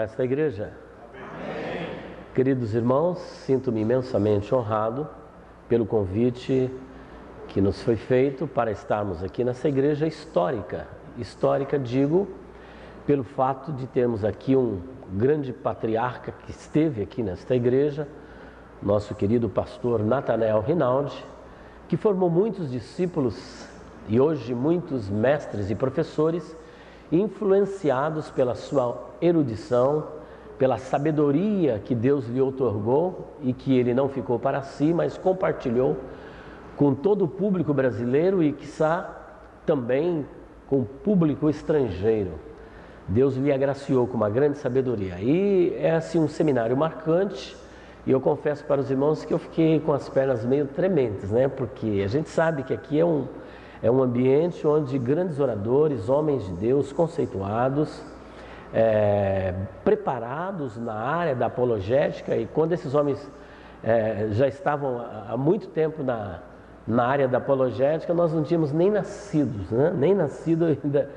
nesta igreja? Amém. Queridos irmãos, sinto-me imensamente honrado pelo convite que nos foi feito para estarmos aqui nessa igreja histórica. Histórica, digo, pelo fato de termos aqui um grande patriarca que esteve aqui nesta igreja, nosso querido pastor Natanael Rinaldi, que formou muitos discípulos e hoje muitos mestres e professores, influenciados pela sua erudição, pela sabedoria que Deus lhe outorgou e que ele não ficou para si, mas compartilhou com todo o público brasileiro e, quiçá, também com o público estrangeiro. Deus lhe agraciou com uma grande sabedoria. E é assim um seminário marcante, e eu confesso para os irmãos que eu fiquei com as pernas meio trementes, né? Porque a gente sabe que aqui é um ambiente onde grandes oradores, homens de Deus conceituados, preparados na área da apologética, e quando esses homens já estavam há muito tempo na área da apologética, nós não tínhamos nem nascidos, né? Nem nascido ainda,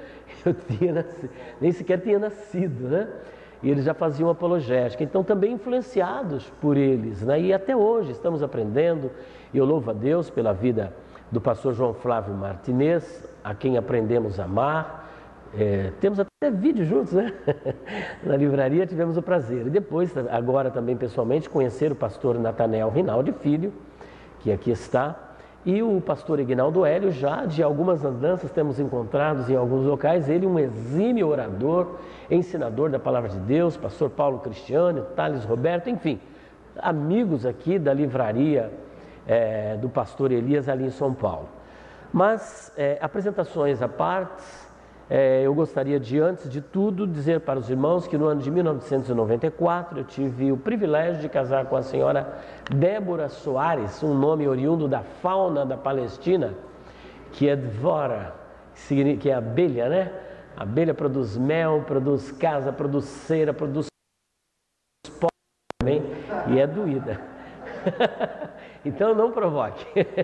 nem sequer tinha nascido, né? E eles já faziam apologética, então também influenciados por eles, né? E até hoje estamos aprendendo, e eu louvo a Deus pela vida do pastor João Flávio Martinez, a quem aprendemos a amar. Temos até vídeo juntos, né? Na livraria tivemos o prazer. E depois, agora também pessoalmente, conhecer o pastor Natanael Rinaldi Filho, que aqui está, e o pastor Ignaldo Hélio. Já de algumas andanças temos encontrados em alguns locais, ele um exímio orador, ensinador da palavra de Deus, pastor Paulo Cristiano, Thales Roberto, enfim, amigos aqui da livraria do pastor Elias ali em São Paulo. Mas, apresentações à parte, eu gostaria de, antes de tudo, dizer para os irmãos que no ano de 1994 eu tive o privilégio de casar com a senhora Débora Soares, um nome oriundo da fauna da Palestina, que é Dvora, que é abelha, né? A abelha produz mel, produz casa, produz cera, produz pó também, e é doída. Então não provoque,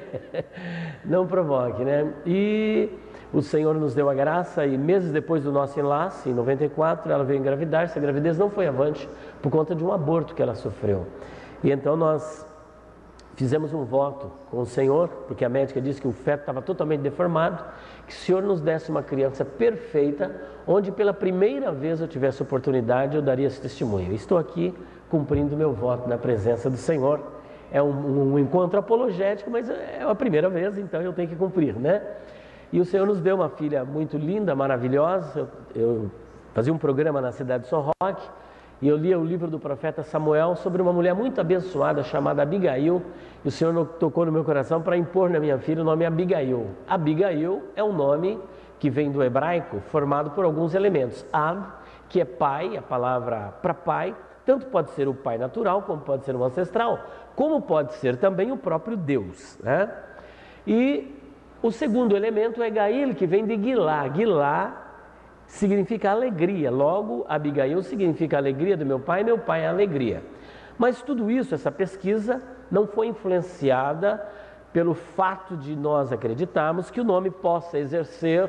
não provoque, né? E o Senhor nos deu a graça e meses depois do nosso enlace, em 94, ela veio engravidar. Essa gravidez não foi avante por conta de um aborto que ela sofreu. E então nós fizemos um voto com o Senhor, porque a médica disse que o feto estava totalmente deformado, que o Senhor nos desse uma criança perfeita, onde pela primeira vez eu tivesse oportunidade, eu daria esse testemunho. Estou aqui cumprindo meu voto na presença do Senhor. É um encontro apologético, mas é a primeira vez, então eu tenho que cumprir, né? E o Senhor nos deu uma filha muito linda, maravilhosa. Eu fazia um programa na cidade de São Roque e eu lia o livro do profeta Samuel sobre uma mulher muito abençoada chamada Abigail. E o Senhor tocou no meu coração para impor na minha filha o nome Abigail. Abigail é um nome que vem do hebraico, formado por alguns elementos. Ab, que é pai, a palavra para pai, tanto pode ser o pai natural, como pode ser o ancestral, como pode ser também o próprio Deus, né? E o segundo elemento é Gail, que vem de Gilá. Gilá significa alegria. Logo, Abigail significa alegria do meu pai é alegria. Mas tudo isso, essa pesquisa, não foi influenciada pelo fato de nós acreditarmos que o nome possa exercer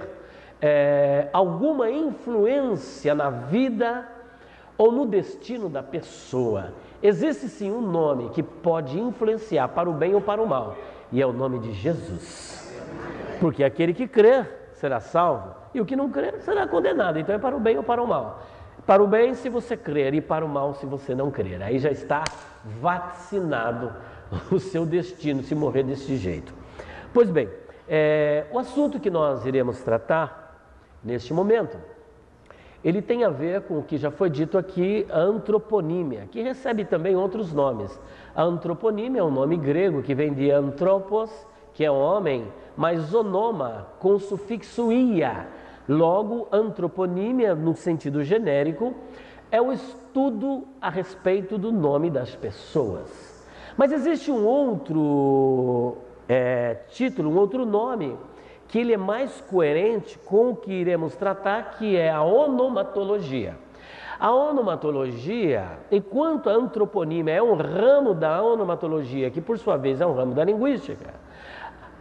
alguma influência na vida ou no destino da pessoa. Existe sim um nome que pode influenciar para o bem ou para o mal, e é o nome de Jesus. Porque aquele que crer será salvo, e o que não crer será condenado. Então é para o bem ou para o mal. Para o bem se você crer, e para o mal se você não crer. Aí já está vacinado o seu destino, se morrer desse jeito. Pois bem, o assunto que nós iremos tratar neste momento, ele tem a ver com o que já foi dito aqui, a antroponímia, que recebe também outros nomes. A antroponímia é um nome grego que vem de antropos, que é homem, mas onoma, com sufixo ia. Logo, antroponímia, no sentido genérico, é o estudo a respeito do nome das pessoas. Mas existe um outro título, um outro nome, que ele é mais coerente com o que iremos tratar, que é a onomatologia. A onomatologia, enquanto a antroponímia é um ramo da onomatologia, que por sua vez é um ramo da linguística,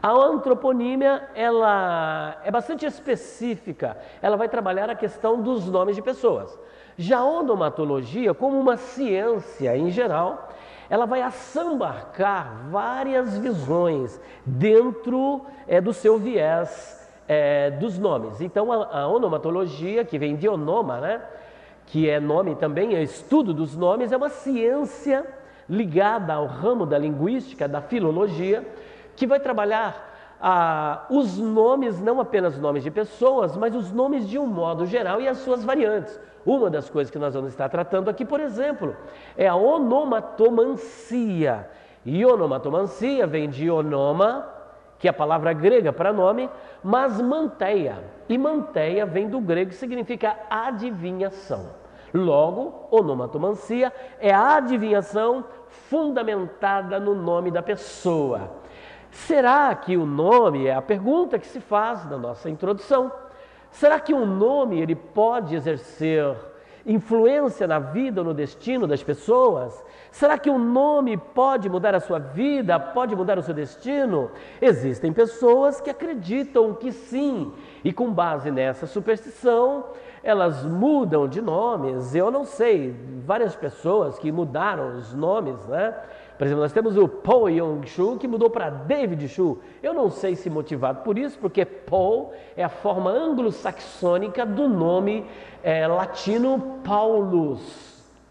A antroponímia, ela é bastante específica, ela vai trabalhar a questão dos nomes de pessoas. Já a onomatologia, como uma ciência em geral, ela vai assambarcar várias visões dentro do seu viés dos nomes. Então, a onomatologia, que vem de onoma, né, que é nome também, é estudo dos nomes, é uma ciência ligada ao ramo da linguística, da filologia, que vai trabalhar os nomes, não apenas nomes de pessoas, mas os nomes de um modo geral e as suas variantes. Uma das coisas que nós vamos estar tratando aqui, por exemplo, é a onomatomancia. E onomatomancia vem de onoma, que é a palavra grega para nome, mas manteia. E manteia vem do grego, que significa adivinhação. Logo, onomatomancia é a adivinhação fundamentada no nome da pessoa. Será que o nome, é a pergunta que se faz na nossa introdução, será que um nome ele pode exercer influência na vida ou no destino das pessoas? Será que um nome pode mudar a sua vida, pode mudar o seu destino? Existem pessoas que acreditam que sim, e com base nessa superstição, elas mudam de nomes. Eu não sei, várias pessoas que mudaram os nomes, né? Por exemplo, nós temos o Paul Yong-Shu, que mudou para David Shu. Eu não sei se motivado por isso, porque Paul é a forma anglo-saxônica do nome latino Paulus.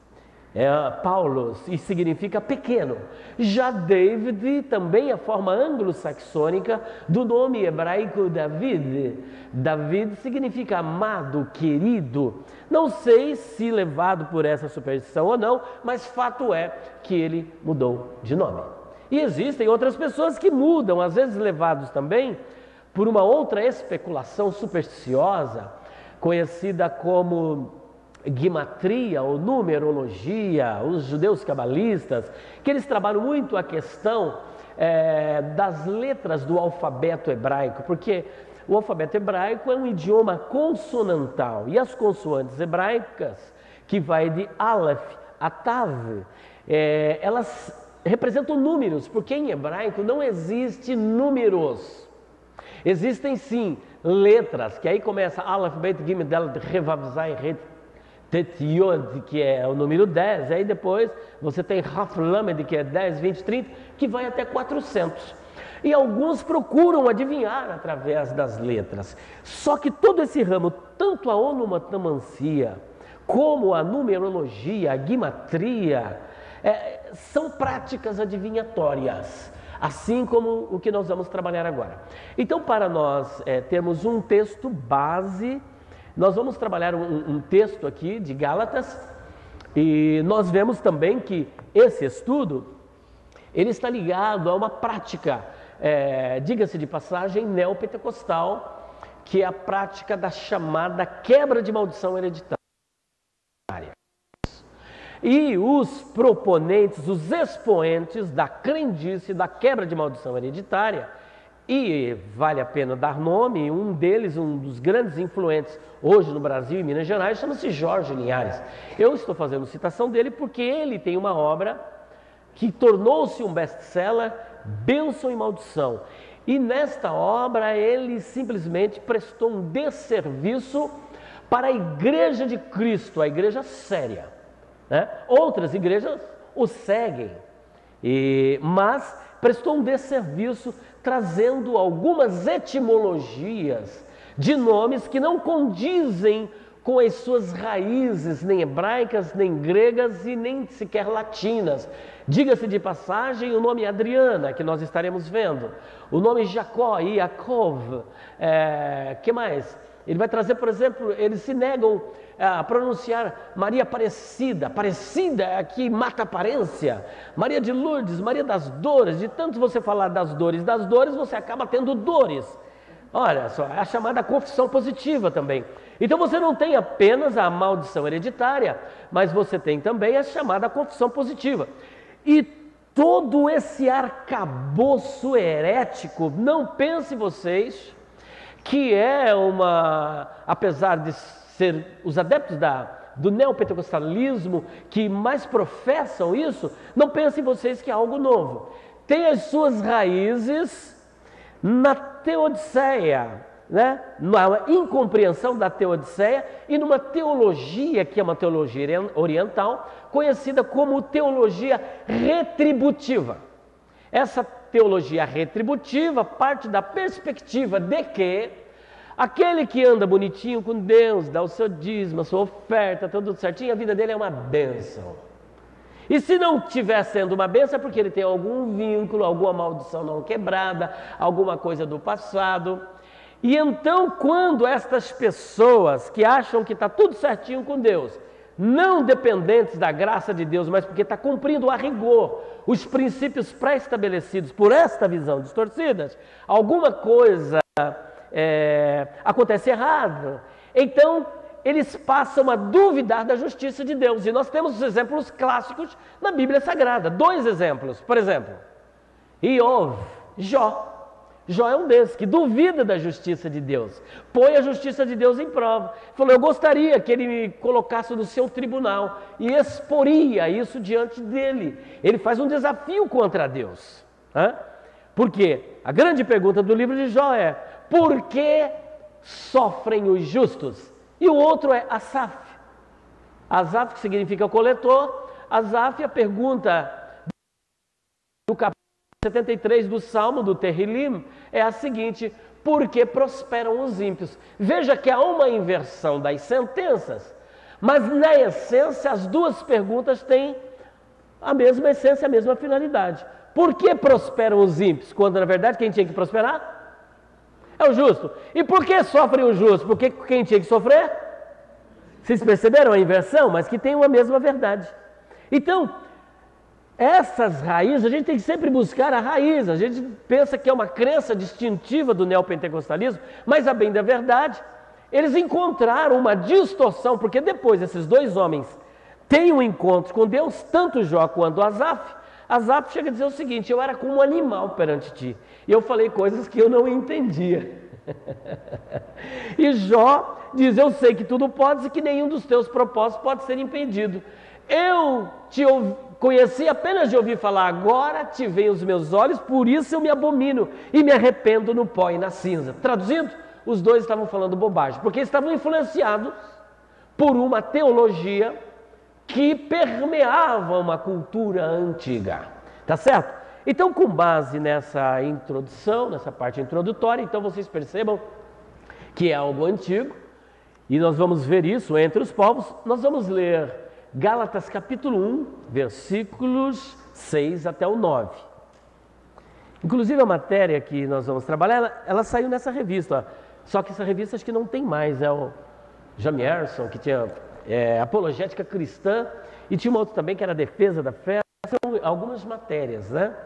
Paulus, e significa pequeno. Já David também é a forma anglo-saxônica do nome hebraico David. David significa amado, querido. Não sei se levado por essa superstição ou não, mas fato é que ele mudou de nome. E existem outras pessoas que mudam, às vezes levados também por uma outra especulação supersticiosa, conhecida como guimatria ou numerologia, os judeus cabalistas, que eles trabalham muito a questão das letras do alfabeto hebraico, porque o alfabeto hebraico é um idioma consonantal e as consoantes hebraicas, que vai de Aleph a Tav, elas representam números, porque em hebraico não existe números. Existem sim letras, que aí começa Aleph, Bet, Gimel, Dalet, Revav, Zayin, Het, Tet, Yod, que é o número 10, aí depois você tem Raf, Lamed, que é 10, 20, 30, que vai até 400. E alguns procuram adivinhar através das letras. Só que todo esse ramo, tanto a onomatomancia, como a numerologia, a guimatria, são práticas adivinhatórias, assim como o que nós vamos trabalhar agora. Então, para nós termos um texto base, nós vamos trabalhar um texto aqui de Gálatas, e nós vemos também que esse estudo, ele está ligado a uma prática, diga-se de passagem, neopentecostal, que é a prática da chamada quebra de maldição hereditária. E os proponentes, os expoentes da crendice da quebra de maldição hereditária, e vale a pena dar nome, um deles, um dos grandes influentes hoje no Brasil e Minas Gerais, chama-se Jorge Linhares. Eu estou fazendo citação dele porque ele tem uma obra que tornou-se um best-seller, Bênção e Maldição. E nesta obra ele simplesmente prestou um desserviço para a Igreja de Cristo, a igreja séria, né? Outras igrejas o seguem, mas prestou um desserviço trazendo algumas etimologias de nomes que não condizem com as suas raízes, nem hebraicas, nem gregas e nem sequer latinas. Diga-se de passagem, o nome Adriana, que nós estaremos vendo, o nome Jacó, Yaakov, que mais? Ele vai trazer, por exemplo, eles se negam a pronunciar Maria Aparecida. Aparecida é a que mata a aparência. Maria de Lourdes, Maria das Dores. De tanto você falar das dores, você acaba tendo dores. Olha só, é a chamada confissão positiva também. Então você não tem apenas a maldição hereditária, mas você tem também a chamada confissão positiva. E todo esse arcabouço herético, não pense vocês que é apesar de ser os adeptos do neopentecostalismo que mais professam isso, não pensem vocês que é algo novo. Tem as suas raízes na teodiceia, né? Na incompreensão da teodiceia e numa teologia que é uma teologia oriental, conhecida como teologia retributiva. Essa teologia retributiva parte da perspectiva de que aquele que anda bonitinho com Deus, dá o seu dízimo, a sua oferta, tudo certinho, a vida dele é uma bênção. E se não estiver sendo uma bênção é porque ele tem algum vínculo, alguma maldição não quebrada, alguma coisa do passado. E então, quando estas pessoas que acham que está tudo certinho com Deus, não dependentes da graça de Deus, mas porque está cumprindo a rigor os princípios pré-estabelecidos por esta visão distorcida, alguma coisa acontece errado. Então, eles passam a duvidar da justiça de Deus. E nós temos os exemplos clássicos na Bíblia Sagrada. 2 exemplos. Por exemplo, Jó. Jó é um desses que duvida da justiça de Deus, põe a justiça de Deus em prova. Falou, eu gostaria que ele me colocasse no seu tribunal e exporia isso diante dele. Ele faz um desafio contra Deus. Por quê? A grande pergunta do livro de Jó é, por que sofrem os justos? E o outro é Asaf. Asaf, que significa coletor. Asaf, a pergunta do capítulo 73 do Salmo do Terrilim é a seguinte: por que prosperam os ímpios? Veja que há uma inversão das sentenças, mas na essência as duas perguntas têm a mesma essência, a mesma finalidade. Por que prosperam os ímpios? Quando na verdade quem tinha que prosperar é o justo. E por que sofrem os justos? Porque quem tinha que sofrer? Vocês perceberam a inversão? Mas que tem uma mesma verdade. Então, essas raízes, a gente tem que sempre buscar a raiz. A gente pensa que é uma crença distintiva do neopentecostalismo, mas a bem da verdade, eles encontraram uma distorção, porque depois esses 2 homens têm um encontro com Deus, tanto Jó quanto Asaf. Asaf chega a dizer o seguinte: eu era como um animal perante ti, e eu falei coisas que eu não entendia. E Jó diz, eu sei que tudo podes e que nenhum dos teus propósitos pode ser impedido. Eu te conheci apenas de ouvir falar, agora te veem os meus olhos, por isso eu me abomino e me arrependo no pó e na cinza. Traduzindo, os 2 estavam falando bobagem, porque estavam influenciados por uma teologia que permeava uma cultura antiga. Tá certo? Então, com base nessa introdução, nessa parte introdutória, então vocês percebam que é algo antigo, e nós vamos ver isso entre os povos. Nós vamos ler Gálatas capítulo 1, versículos 6 até o 9. Inclusive a matéria que nós vamos trabalhar, ela saiu nessa revista, só que essa revista acho que não tem mais, é o Jamierson, que tinha Apologética Cristã, e tinha uma outra também que era Defesa da Fé. São algumas matérias, né?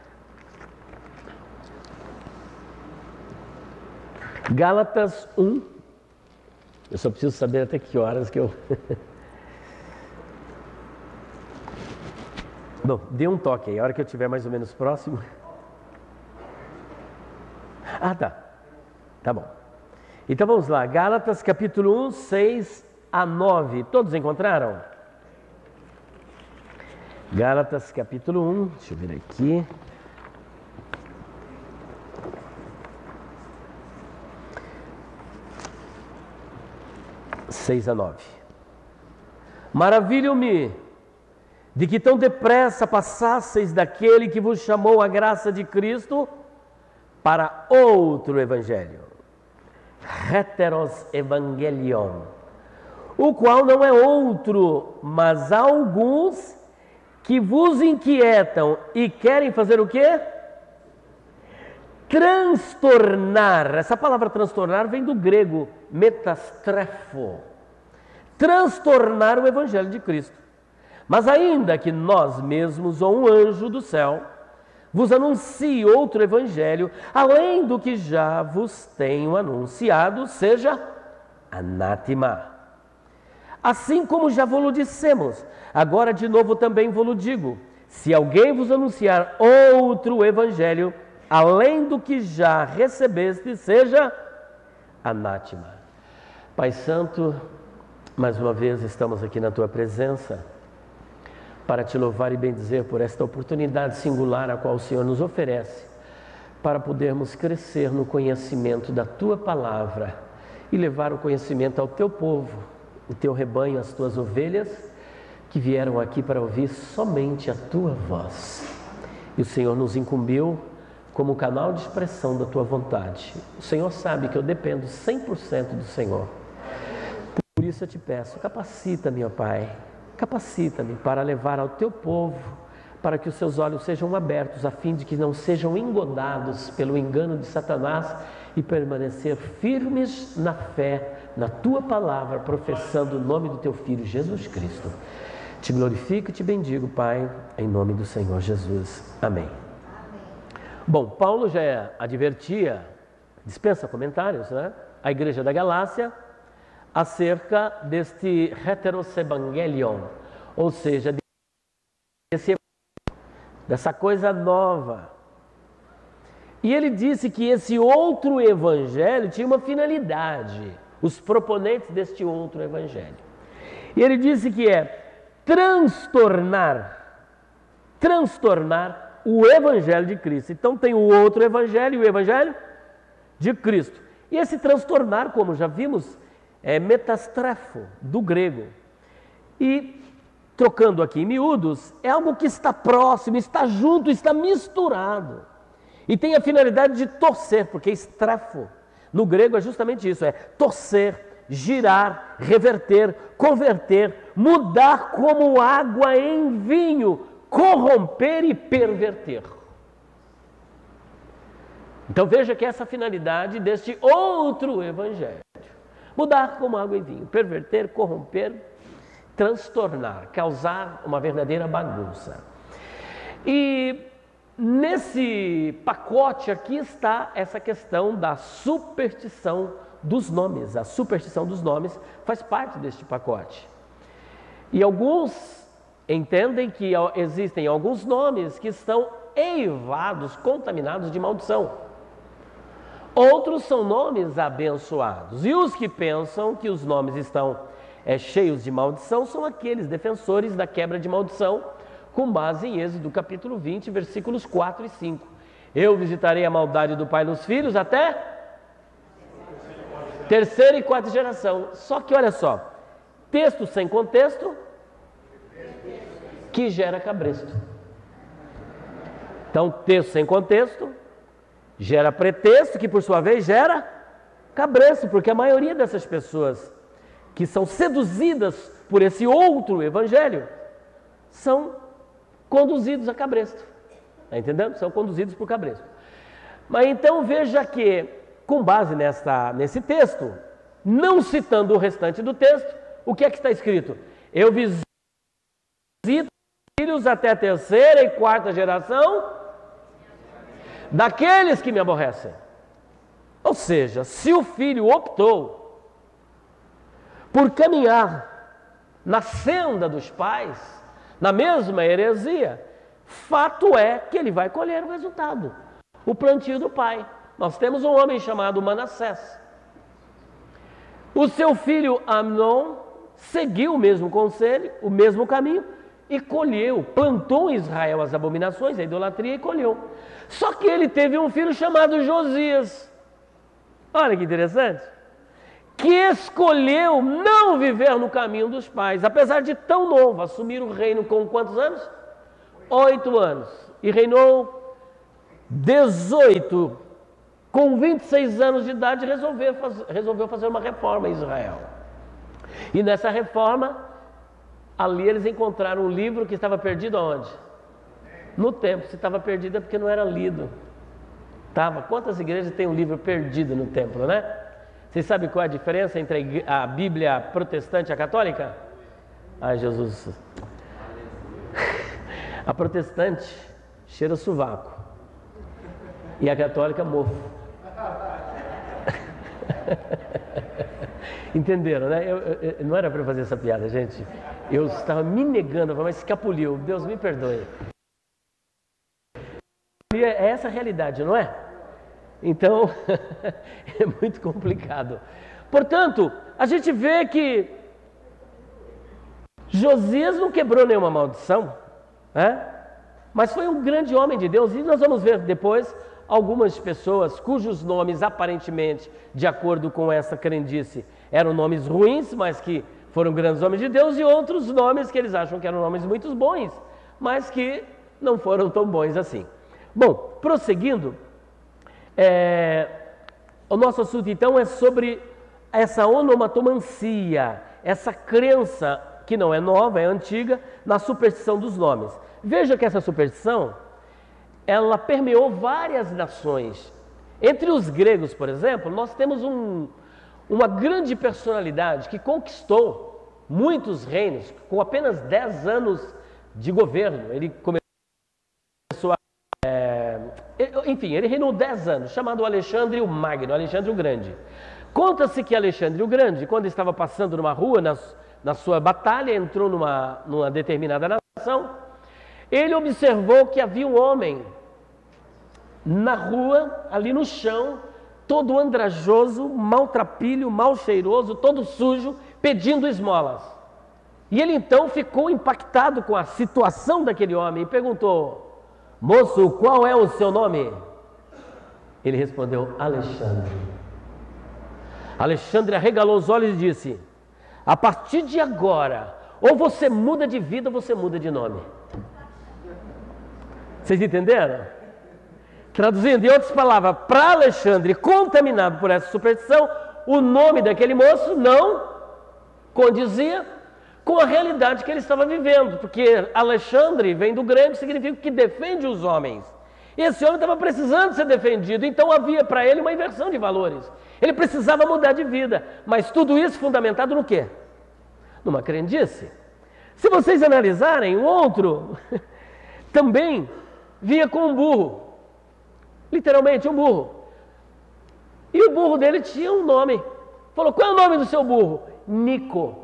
Gálatas 1, eu só preciso saber até que horas que eu... Bom, dê um toque aí, a hora que eu estiver mais ou menos próximo. Ah, tá. Tá bom. Então vamos lá, Gálatas capítulo 1, 6 a 9. Todos encontraram? Gálatas capítulo 1, deixa eu ver aqui. (6 a 9). Maravilho-me de que tão depressa passasseis daquele que vos chamou a graça de Cristo para outro evangelho, heteros evangelion, o qual não é outro, mas há alguns que vos inquietam e querem fazer o quê? Transtornar. Essa palavra transtornar vem do grego metastrefo. Transtornar o evangelho de Cristo. Mas ainda que nós mesmos ou um anjo do céu vos anuncie outro evangelho, além do que já vos tenho anunciado, seja anátema. Assim como já vos dissemos, agora de novo também vos digo, se alguém vos anunciar outro evangelho, além do que já recebeste, seja anátema. Pai Santo, mais uma vez estamos aqui na Tua presença, para te louvar e bendizer por esta oportunidade singular a qual o Senhor nos oferece, para podermos crescer no conhecimento da Tua palavra e levar o conhecimento ao Teu povo, o Teu rebanho, as Tuas ovelhas, que vieram aqui para ouvir somente a Tua voz. E o Senhor nos incumbiu como canal de expressão da Tua vontade. O Senhor sabe que eu dependo 100% do Senhor. Por isso eu te peço, capacita-me, ó Pai, capacita-me para levar ao Teu povo, para que os seus olhos sejam abertos, a fim de que não sejam engodados pelo engano de Satanás e permanecer firmes na fé, na Tua palavra, professando o nome do Teu Filho Jesus Cristo. Te glorifico e te bendigo, Pai, em nome do Senhor Jesus. Amém. Bom, Paulo já advertia, dispensa comentários, né? A igreja da Galácia acerca deste heteros evangelion, ou seja, dessa coisa nova. E ele disse que esse outro evangelho tinha uma finalidade, os proponentes deste outro evangelho. E ele disse que é transtornar o evangelho de Cristo. Então tem o outro evangelho e o evangelho de Cristo. E esse transtornar, como já vimos, é metastrefo, do grego. E, trocando aqui em miúdos, é algo que está próximo, está junto, está misturado. E tem a finalidade de torcer, porque estrefo, no grego é justamente isso, é torcer, girar, reverter, converter, mudar como água em vinho, corromper e perverter. Então veja que essa é a finalidade deste outro evangelho. Mudar como água em vinho, perverter, corromper, transtornar, causar uma verdadeira bagunça. E nesse pacote aqui está essa questão da superstição dos nomes. A superstição dos nomes faz parte deste pacote. E alguns entendem que existem alguns nomes que estão eivados, contaminados de maldição. Outros são nomes abençoados. E os que pensam que os nomes estão cheios de maldição são aqueles defensores da quebra de maldição, com base em Êxodo capítulo 20, versículos 4 e 5. Eu visitarei a maldade do pai nos filhos até terceira e quarta geração. Só que olha só, texto sem contexto que gera cabresto. Então, texto sem contexto gera pretexto, que por sua vez gera cabresto, porque a maioria dessas pessoas que são seduzidas por esse outro evangelho são conduzidos a cabresto. Está entendendo? São conduzidos por cabresto. Mas então veja que, com base nesse texto, não citando o restante do texto, o que é que está escrito? Eu visito filhos até a terceira e quarta geração daqueles que me aborrecem. Ou seja, se o filho optou por caminhar na senda dos pais, na mesma heresia, fato é que ele vai colher o resultado, o plantio do pai. Nós temos um homem chamado Manassés. O seu filho Amnon seguiu o mesmo conselho, o mesmo caminho, e colheu, plantou em Israel as abominações, a idolatria, e colheu. Só que ele teve um filho chamado Josias. Olha que interessante. Que escolheu não viver no caminho dos pais, apesar de tão novo, assumir o reino com quantos anos? 8 anos. E reinou 18. Com 26 anos de idade, resolveu fazer uma reforma em Israel. E nessa reforma, ali eles encontraram um livro que estava perdido aonde? No templo. Se estava perdido é porque não era lido. Quantas igrejas têm um livro perdido no templo, né? Vocês sabem qual é a diferença entre a Bíblia protestante e a católica? Ai, Jesus. A protestante cheira sovaco e a católica mofo. Entenderam, né? Eu não era para fazer essa piada, gente. Eu estava me negando, mas escapuliu. Deus me perdoe. É essa a realidade, não é? Então, é muito complicado. Portanto, a gente vê que Josias não quebrou nenhuma maldição, né? Mas foi um grande homem de Deus. E nós vamos ver depois algumas pessoas cujos nomes aparentemente, de acordo com essa crendice, eram nomes ruins, mas que foram grandes homens de Deus, e outros nomes que eles acham que eram nomes muito bons, mas que não foram tão bons assim. Bom, prosseguindo, o nosso assunto então é sobre essa onomatomancia, essa crença que não é nova, é antiga, na superstição dos nomes. Veja que essa superstição, ela permeou várias nações. Entre os gregos, por exemplo, nós temos uma grande personalidade que conquistou muitos reinos com apenas 10 anos de governo. Ele começou ele reinou 10 anos, chamado Alexandre o Magno, Alexandre o Grande. Conta-se que Alexandre o Grande, quando estava passando numa rua, na sua batalha, entrou numa determinada nação, ele observou que havia um homem na rua, ali no chão, todo andrajoso, maltrapilho, mal cheiroso, todo sujo, pedindo esmolas. E ele então ficou impactado com a situação daquele homem e perguntou: moço, qual é o seu nome? Ele respondeu: Alexandre. Alexandre arregalou os olhos e disse: a partir de agora, ou você muda de vida ou você muda de nome. Vocês entenderam? Traduzindo, em outras palavras, para Alexandre, contaminado por essa superstição, o nome daquele moço não condizia com a realidade que ele estava vivendo, porque Alexandre vem do grego, significa que defende os homens. Esse homem estava precisando ser defendido, então havia para ele uma inversão de valores. Ele precisava mudar de vida, mas tudo isso fundamentado no quê? Numa crendice. Se vocês analisarem, o outro também vinha com um burro, literalmente um burro. E o burro dele tinha um nome. Falou: qual é o nome do seu burro? Nico.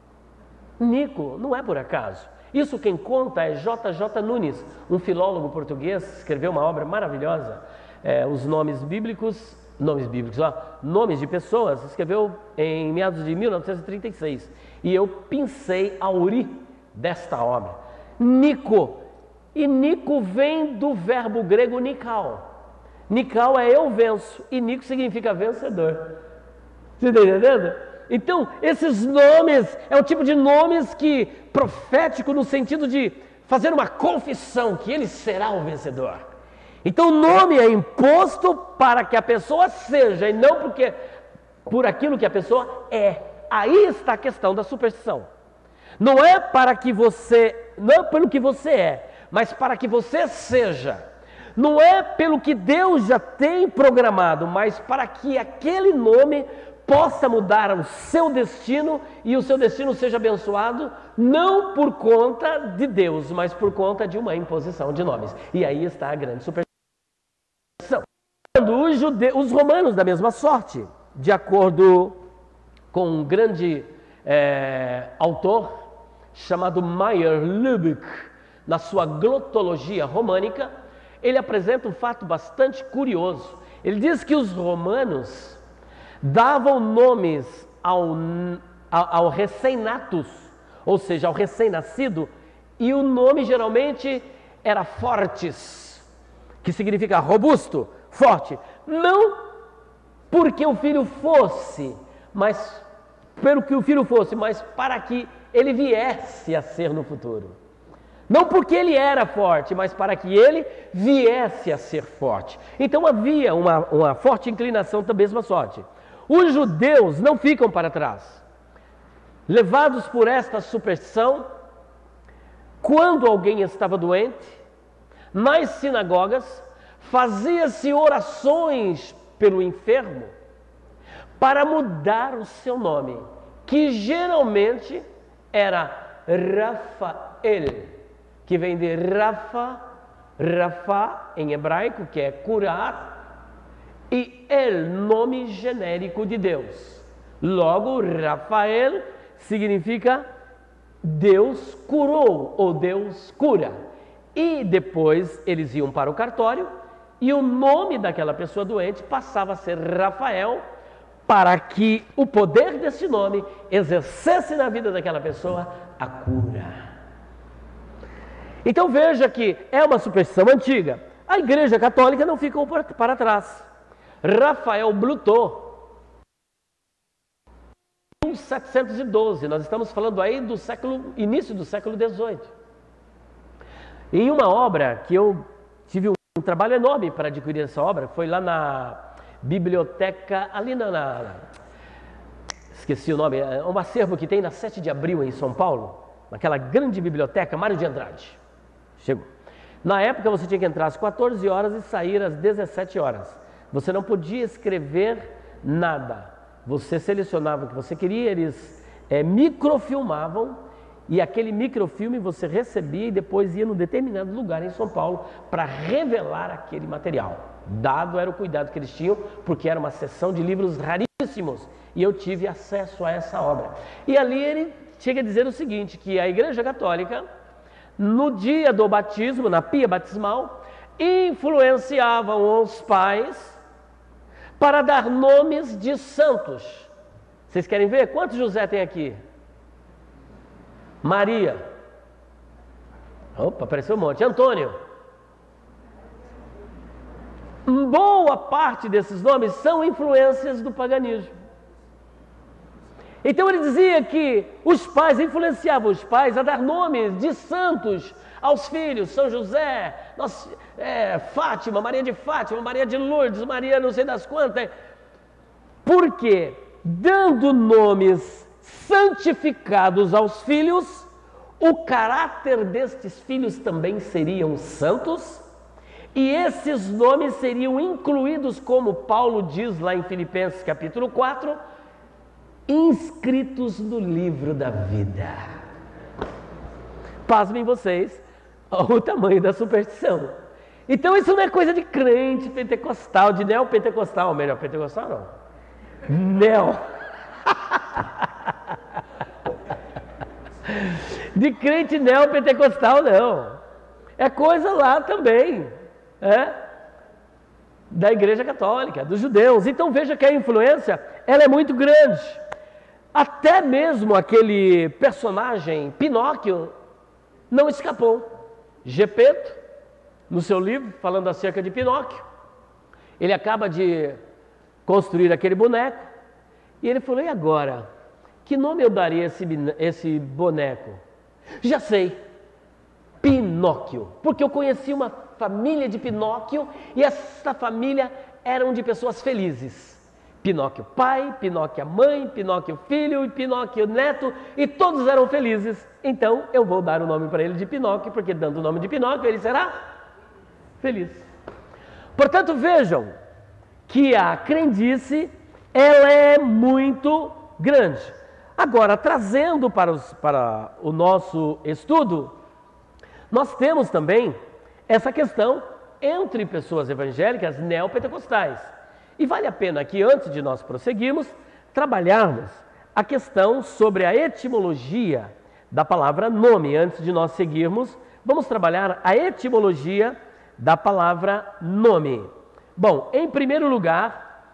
Nico, não é por acaso. Isso quem conta é J.J. Nunes, um filólogo português, escreveu uma obra maravilhosa, os nomes bíblicos, nomes de pessoas, escreveu em meados de 1936. E eu pincei a uri desta obra. Nico, e Nico vem do verbo grego nikao. Nikao é eu venço, e Nico significa vencedor. Você está entendendo? Então, esses nomes, é o tipo de nomes que, profético no sentido de fazer uma confissão que ele será o vencedor. Então, o nome é imposto para que a pessoa seja, e não por aquilo que a pessoa é. Aí está a questão da superstição. Não é pelo que você é, mas para que você seja. Não é pelo que Deus já tem programado, mas para que aquele nome possa mudar o seu destino e o seu destino seja abençoado, não por conta de Deus, mas por conta de uma imposição de nomes. E aí está a grande superstição. Os romanos da mesma sorte, de acordo com um grande autor chamado Meyer Lubeck, na sua glotologia românica, ele apresenta um fato bastante curioso. Ele diz que os romanos davam nomes ao recém-natus, ou seja, ao recém-nascido, e o nome geralmente era fortis, que significa robusto, forte. Não porque o filho fosse, mas pelo que o filho fosse, mas para que ele viesse a ser no futuro. Não porque ele era forte, mas para que ele viesse a ser forte. Então havia uma forte inclinação da mesma sorte. Os judeus não ficam para trás. Levados por esta superstição, quando alguém estava doente, nas sinagogas, fazia-se orações pelo enfermo para mudar o seu nome, que geralmente era Rafael, que vem de Rafa em hebraico, que é curar, e El, nome genérico de Deus. Logo, Rafael significa Deus curou, ou Deus cura. E depois eles iam para o cartório e o nome daquela pessoa doente passava a ser Rafael, para que o poder desse nome exercesse na vida daquela pessoa a cura. Então veja que é uma superstição antiga. A Igreja Católica não ficou para trás. Rafael Blutot, 1712, nós estamos falando aí do início do século XVIII. Em uma obra que eu tive um trabalho enorme para adquirir essa obra, foi lá na biblioteca, ali esqueci o nome, é um acervo que tem na 7 de abril em São Paulo, naquela grande biblioteca, Mário de Andrade. Chegou. Na época você tinha que entrar às 14 horas e sair às 17 horas. Você não podia escrever nada. Você selecionava o que você queria, eles microfilmavam, e aquele microfilme você recebia e depois ia num determinado lugar em São Paulo para revelar aquele material. Dado era o cuidado que eles tinham, porque era uma seção de livros raríssimos, e eu tive acesso a essa obra. E ali ele chega a dizer o seguinte, que a Igreja Católica, no dia do batismo, na pia batismal, influenciavam os pais para dar nomes de santos. Vocês querem ver? Quantos José tem aqui? Maria. Opa, apareceu um monte. Antônio. Boa parte desses nomes são influências do paganismo. Então ele dizia que os pais influenciavam os pais a dar nomes de santos aos filhos. São José, Fátima, Maria de Lourdes, Maria não sei das quantas. Por quê? Dando nomes santificados aos filhos, o caráter destes filhos também seriam santos, e esses nomes seriam incluídos, como Paulo diz lá em Filipenses capítulo 4, inscritos no livro da vida. Pasmem vocês o tamanho da superstição. Então isso não é coisa de crente pentecostal, de neopentecostal, melhor pentecostal não. De crente neopentecostal não. É coisa lá também, da Igreja Católica, dos judeus. Então veja que a influência, ela é muito grande. Até mesmo aquele personagem Pinóquio não escapou. Gepeto, no seu livro, falando acerca de Pinóquio, ele acaba de construir aquele boneco, e ele falou, e agora? Que nome eu daria a esse boneco? Já sei, Pinóquio, porque eu conheci uma família de Pinóquio, e essa família eram de pessoas felizes. Pinóquio pai, Pinóquio mãe, Pinóquio filho e Pinóquio neto, e todos eram felizes. Então eu vou dar o nome para ele de Pinóquio, porque dando o nome de Pinóquio ele será feliz. Portanto, vejam que a crendice, ela é muito grande. Agora, trazendo para o nosso estudo, nós temos também essa questão entre pessoas evangélicas neopentecostais. E vale a pena que, antes de nós prosseguirmos, trabalharmos a questão sobre a etimologia da palavra nome. Antes de nós seguirmos, vamos trabalhar a etimologia da palavra nome. Bom, em primeiro lugar,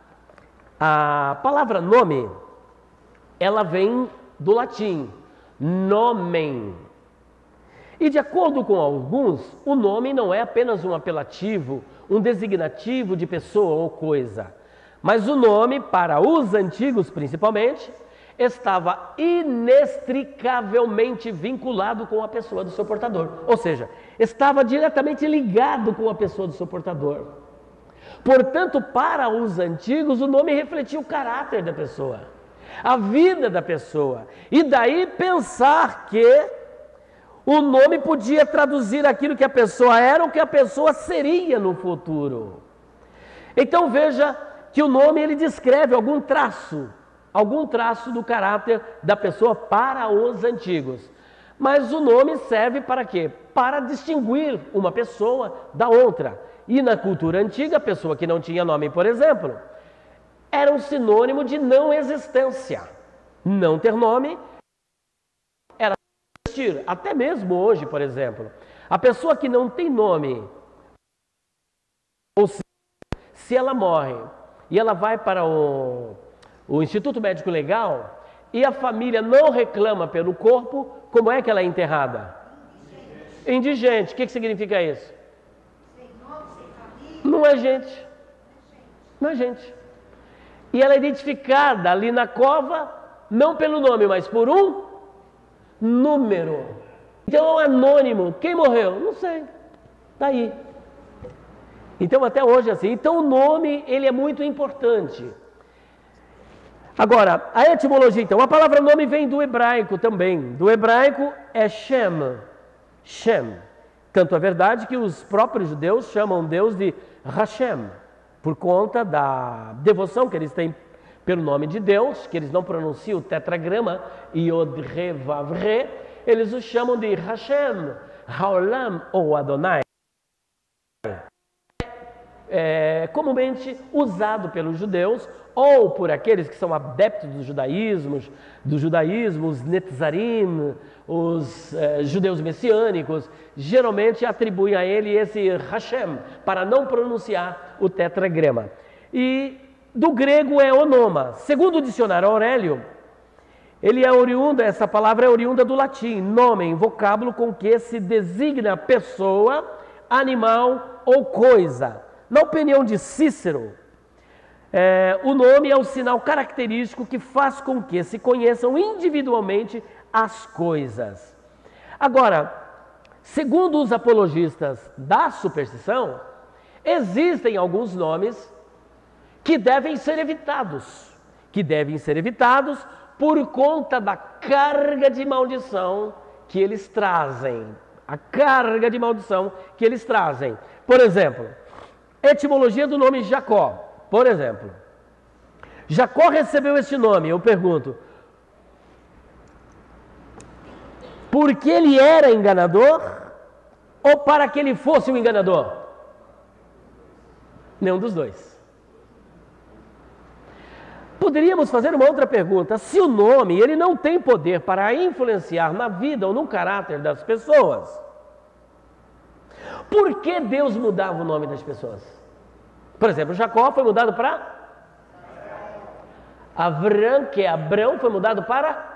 a palavra nome, ela vem do latim, nomen. E de acordo com alguns, o nome não é apenas um apelativo, um designativo de pessoa ou coisa, mas o nome, para os antigos principalmente, estava inextricavelmente vinculado com a pessoa do seu portador, ou seja, estava diretamente ligado com a pessoa do seu portador. Portanto, para os antigos, o nome refletia o caráter da pessoa, a vida da pessoa, e daí pensar que o nome podia traduzir aquilo que a pessoa era ou que a pessoa seria no futuro. Então veja que o nome ele descreve algum traço do caráter da pessoa para os antigos. Mas o nome serve para quê? Para distinguir uma pessoa da outra. E na cultura antiga, a pessoa que não tinha nome, por exemplo, era um sinônimo de não existência. Não ter nome era existir. Até mesmo hoje, por exemplo, a pessoa que não tem nome, ou seja, se ela morre e ela vai para o Instituto Médico Legal e a família não reclama pelo corpo, como é que ela é enterrada? Indigente. O que significa isso? não é gente. Não é gente. E ela é identificada ali na cova, não pelo nome, mas por um número. Então é um anônimo. Quem morreu? Não sei. Está aí. Então até hoje é assim. Então o nome, ele é muito importante. Agora, a etimologia então. A palavra nome vem do hebraico também. Do hebraico é Shem. Shem. Tanto é verdade que os próprios judeus chamam Deus de Hashem, por conta da devoção que eles têm pelo nome de Deus, que eles não pronunciam o tetragrama, Yod, Re, Vav, Re, eles o chamam de Hashem, Haolam ou Adonai. É comumente usado pelos judeus ou por aqueles que são adeptos dos judaísmo, os Netzarim, os judeus messiânicos, geralmente atribuem a ele esse Hashem, para não pronunciar o tetragrama. E do grego é onoma. Segundo o dicionário Aurélio, essa palavra é oriunda do latim, nomen, vocábulo com que se designa pessoa, animal ou coisa. Na opinião de Cícero, o nome é o sinal característico que faz com que se conheçam individualmente as coisas. Agora, segundo os apologistas da superstição, existem alguns nomes que devem ser evitados. Por conta da carga de maldição que eles trazem. A carga de maldição que eles trazem. Por exemplo, etimologia do nome Jacó. Por exemplo, Jacó recebeu este nome, eu pergunto, porque ele era enganador ou para que ele fosse um enganador? Nenhum dos dois. Poderíamos fazer uma outra pergunta: se o nome ele não tem poder para influenciar na vida ou no caráter das pessoas, por que Deus mudava o nome das pessoas? Por exemplo, Jacó foi mudado para Avrão, que é Abrão, foi mudado para?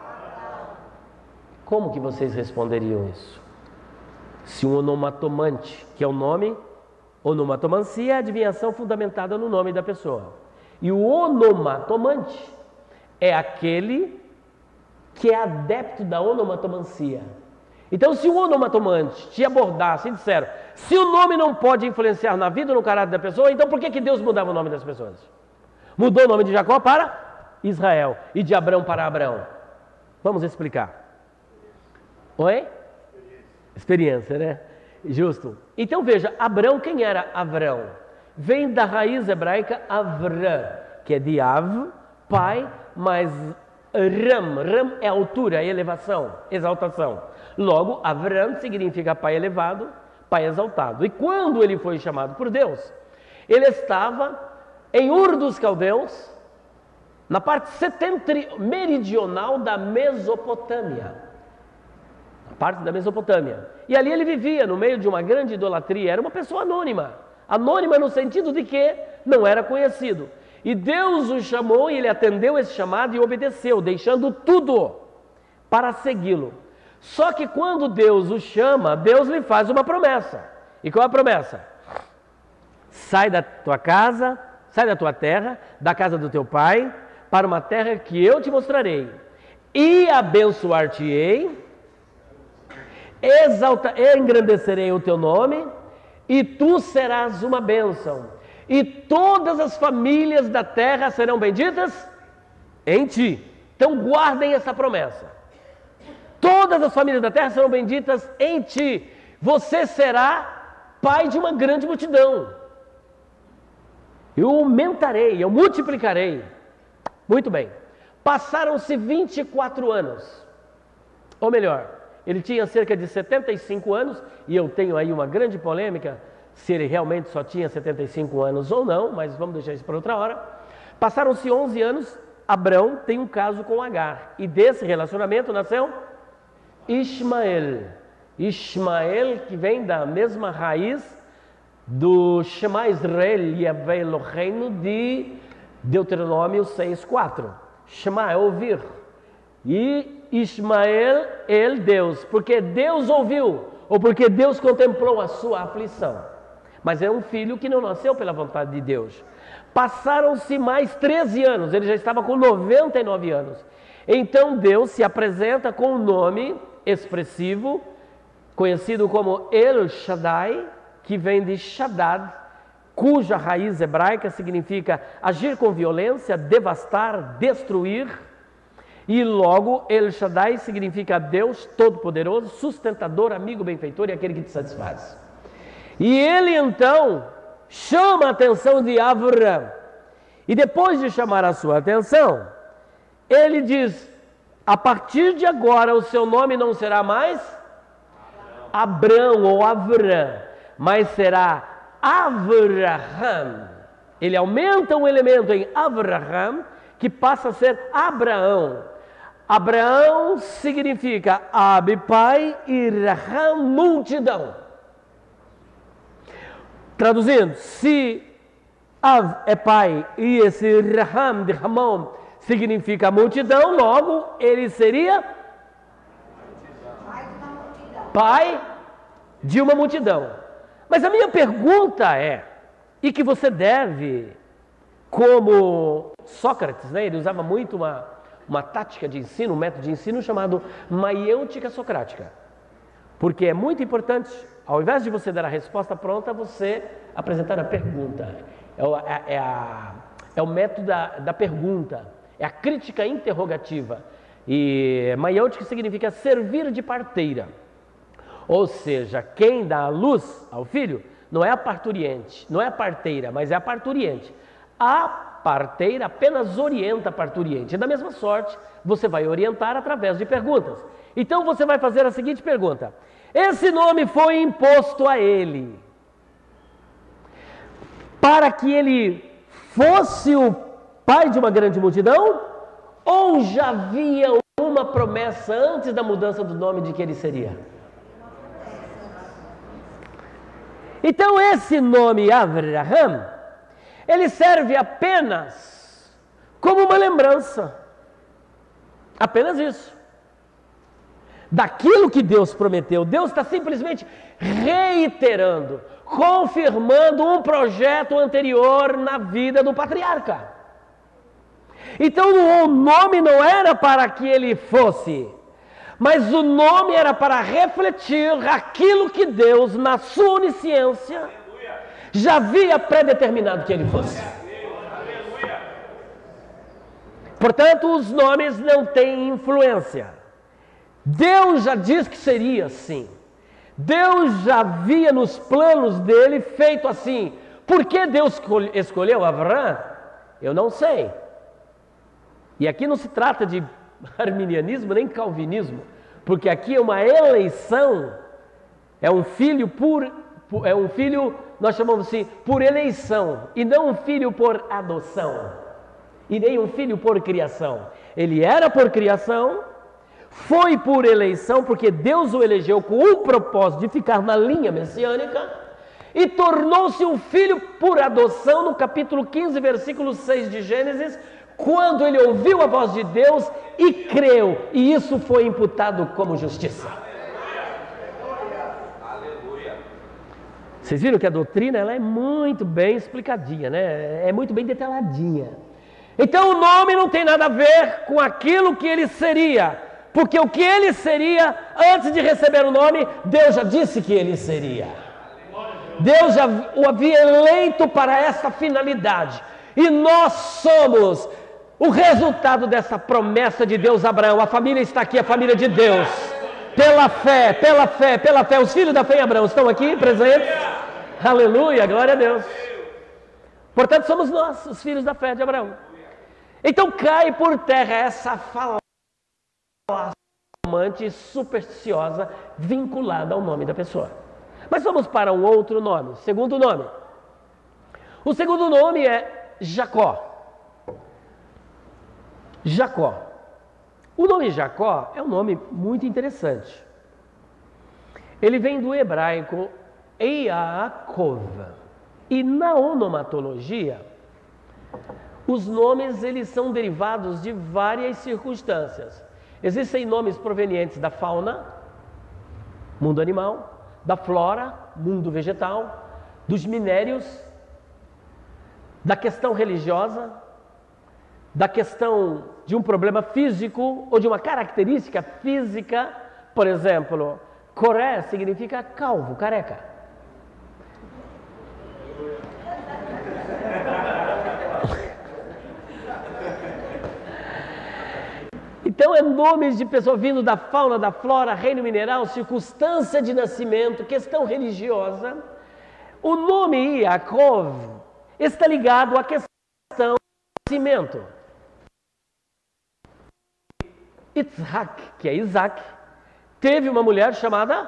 Como que vocês responderiam isso? Se um onomatomante, que é o nome, onomatomancia é a adivinhação fundamentada no nome da pessoa. E o onomatomante é aquele que é adepto da onomatomancia. Então, se o onomatomante te abordasse e disser, se o nome não pode influenciar na vida ou no caráter da pessoa, então por que Deus mudava o nome das pessoas? Mudou o nome de Jacó para Israel e de Abrão para Abrão. Vamos explicar. Oi? Experiência, né? Justo. Então veja, Abrão, quem era Avrão? Vem da raiz hebraica Avrã, que é de Av, pai, mais Ram é altura, elevação, exaltação. Logo, Avrão significa pai elevado, pai exaltado. E quando ele foi chamado por Deus, ele estava em Ur dos Caldeus, na parte meridional da Mesopotâmia. Na parte da Mesopotâmia. E ali ele vivia no meio de uma grande idolatria, era uma pessoa anônima. Anônima no sentido de que não era conhecido. E Deus o chamou e ele atendeu esse chamado e obedeceu, deixando tudo para segui-lo. Só que quando Deus o chama, Deus lhe faz uma promessa. E qual é a promessa? Sai da tua casa, sai da tua terra, da casa do teu pai, para uma terra que eu te mostrarei. E abençoar-te-ei, engrandecerei o teu nome, e tu serás uma bênção. E todas as famílias da terra serão benditas em ti. Então guardem essa promessa. Todas as famílias da terra serão benditas em ti. Você será pai de uma grande multidão. Eu aumentarei, eu multiplicarei. Muito bem. Passaram-se 24 anos. Ou melhor, ele tinha cerca de 75 anos, e eu tenho aí uma grande polêmica, se ele realmente só tinha 75 anos ou não, mas vamos deixar isso para outra hora. Passaram-se 11 anos, Abrão tem um caso com Agar, e desse relacionamento nasceu Ismael. Ismael, que vem da mesma raiz do Shema Israel Yahvé Eloheinu de Deuteronômio 6:4. Shema é ouvir. E Ismael, Deus, porque Deus ouviu, ou porque Deus contemplou a sua aflição. mas é um filho que não nasceu pela vontade de Deus. Passaram-se mais 13 anos, ele já estava com 99 anos. Então Deus se apresenta com um nome expressivo, conhecido como El Shaddai, que vem de Shaddad, cuja raiz hebraica significa agir com violência, devastar, destruir. E logo El Shaddai significa Deus Todo-Poderoso, sustentador, amigo, benfeitor e aquele que te satisfaz. E ele então chama a atenção de Avraham. E depois de chamar a sua atenção, ele diz: a partir de agora o seu nome não será mais Abrão ou Avraham, mas será Avraham. Ele aumenta um elemento em Avraham, que passa a ser Abraão. Abraão significa Ab, pai, e Raham, multidão. Traduzindo, se Av é pai e esse Raham de Ramon significa multidão, logo ele seria pai de uma multidão. Mas a minha pergunta é, e que você deve, como Sócrates, né? Ele usava muito uma tática de ensino, um método de ensino chamado maiêutica socrática. Porque é muito importante, ao invés de você dar a resposta pronta, você apresentar a pergunta. É o método da pergunta, é a crítica interrogativa. E maiêutica significa servir de parteira. Ou seja, quem dá a luz ao filho não é a parturiente, não é a parteira, mas é a parturiente. A parteira apenas orienta a parturiente. E da mesma sorte, você vai orientar através de perguntas. Então você vai fazer a seguinte pergunta: esse nome foi imposto a ele para que ele fosse o pai de uma grande multidão? Ou já havia uma promessa antes da mudança do nome de que ele seria? Então esse nome Avraham, ele serve apenas como uma lembrança. Apenas isso. Daquilo que Deus prometeu. Deus está simplesmente reiterando, confirmando um projeto anterior na vida do patriarca. Então o nome não era para que ele fosse, mas o nome era para refletir aquilo que Deus, na sua onisciência, já havia predeterminado que ele fosse. Portanto, os nomes não têm influência. Deus já diz que seria assim. Deus já havia nos planos dele feito assim. Por que Deus escolheu Avraham? Eu não sei. E aqui não se trata de arminianismo nem calvinismo, porque aqui é uma eleição, é um filho nós chamamos assim, por eleição, e não um filho por adoção, e nem um filho por criação. Ele era por criação, foi por eleição, porque Deus o elegeu com o propósito de ficar na linha messiânica, e tornou-se um filho por adoção, no capítulo 15, versículo 6 de Gênesis, quando ele ouviu a voz de Deus e creu, e isso foi imputado como justiça. Vocês viram que a doutrina ela é muito bem explicadinha, né? É muito bem detalhadinha. Então o nome não tem nada a ver com aquilo que ele seria, porque o que ele seria, antes de receber o nome, Deus já disse que ele seria. Deus já o havia eleito para essa finalidade, e nós somos o resultado dessa promessa de Deus a Abraão. A família está aqui, a família de Deus. Pela fé, pela fé, pela fé. Os filhos da fé em Abraão estão aqui presentes? Aleluia, glória a Deus. Portanto, somos nós, os filhos da fé de Abraão. Então cai por terra essa falácia romântica e supersticiosa vinculada ao nome da pessoa. Mas vamos para um outro nome, segundo nome. O segundo nome é Jacó. Jacó. O nome Jacó é um nome muito interessante. Ele vem do hebraico Yaakov. E na onomatologia, os nomes eles são derivados de várias circunstâncias. Existem nomes provenientes da fauna, mundo animal, da flora, mundo vegetal, dos minérios, da questão religiosa, da questão de um problema físico ou de uma característica física. Por exemplo, Coré significa calvo, careca. Então é nomes de pessoa vindo da fauna, da flora, reino mineral, circunstância de nascimento, questão religiosa. O nome Yaakov está ligado à questão do nascimento. Yitzhak, que é Isaac, teve uma mulher chamada